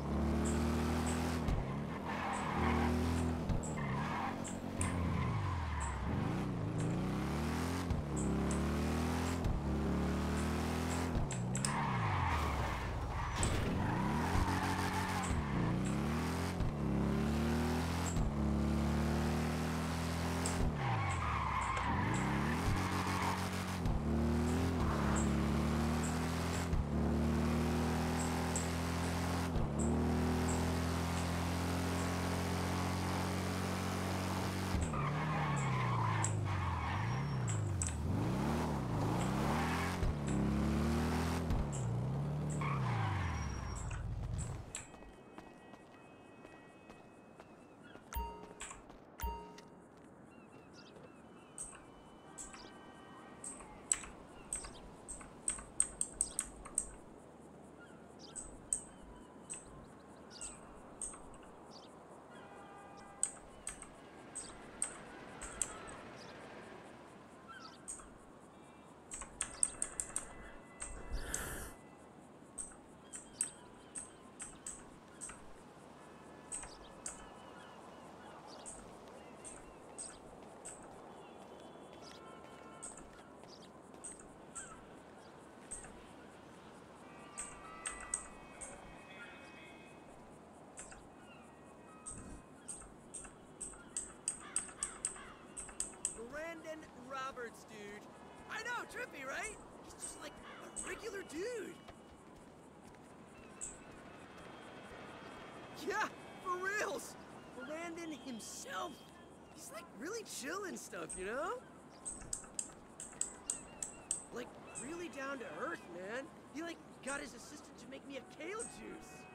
Brandon Roberts, dude. I know, trippy, right? He's just like a regular dude. Yeah, for reals. Brandon himself. He's like really chill and stuff, you know? Like really down to earth, man. He like got his assistant to make me a kale juice.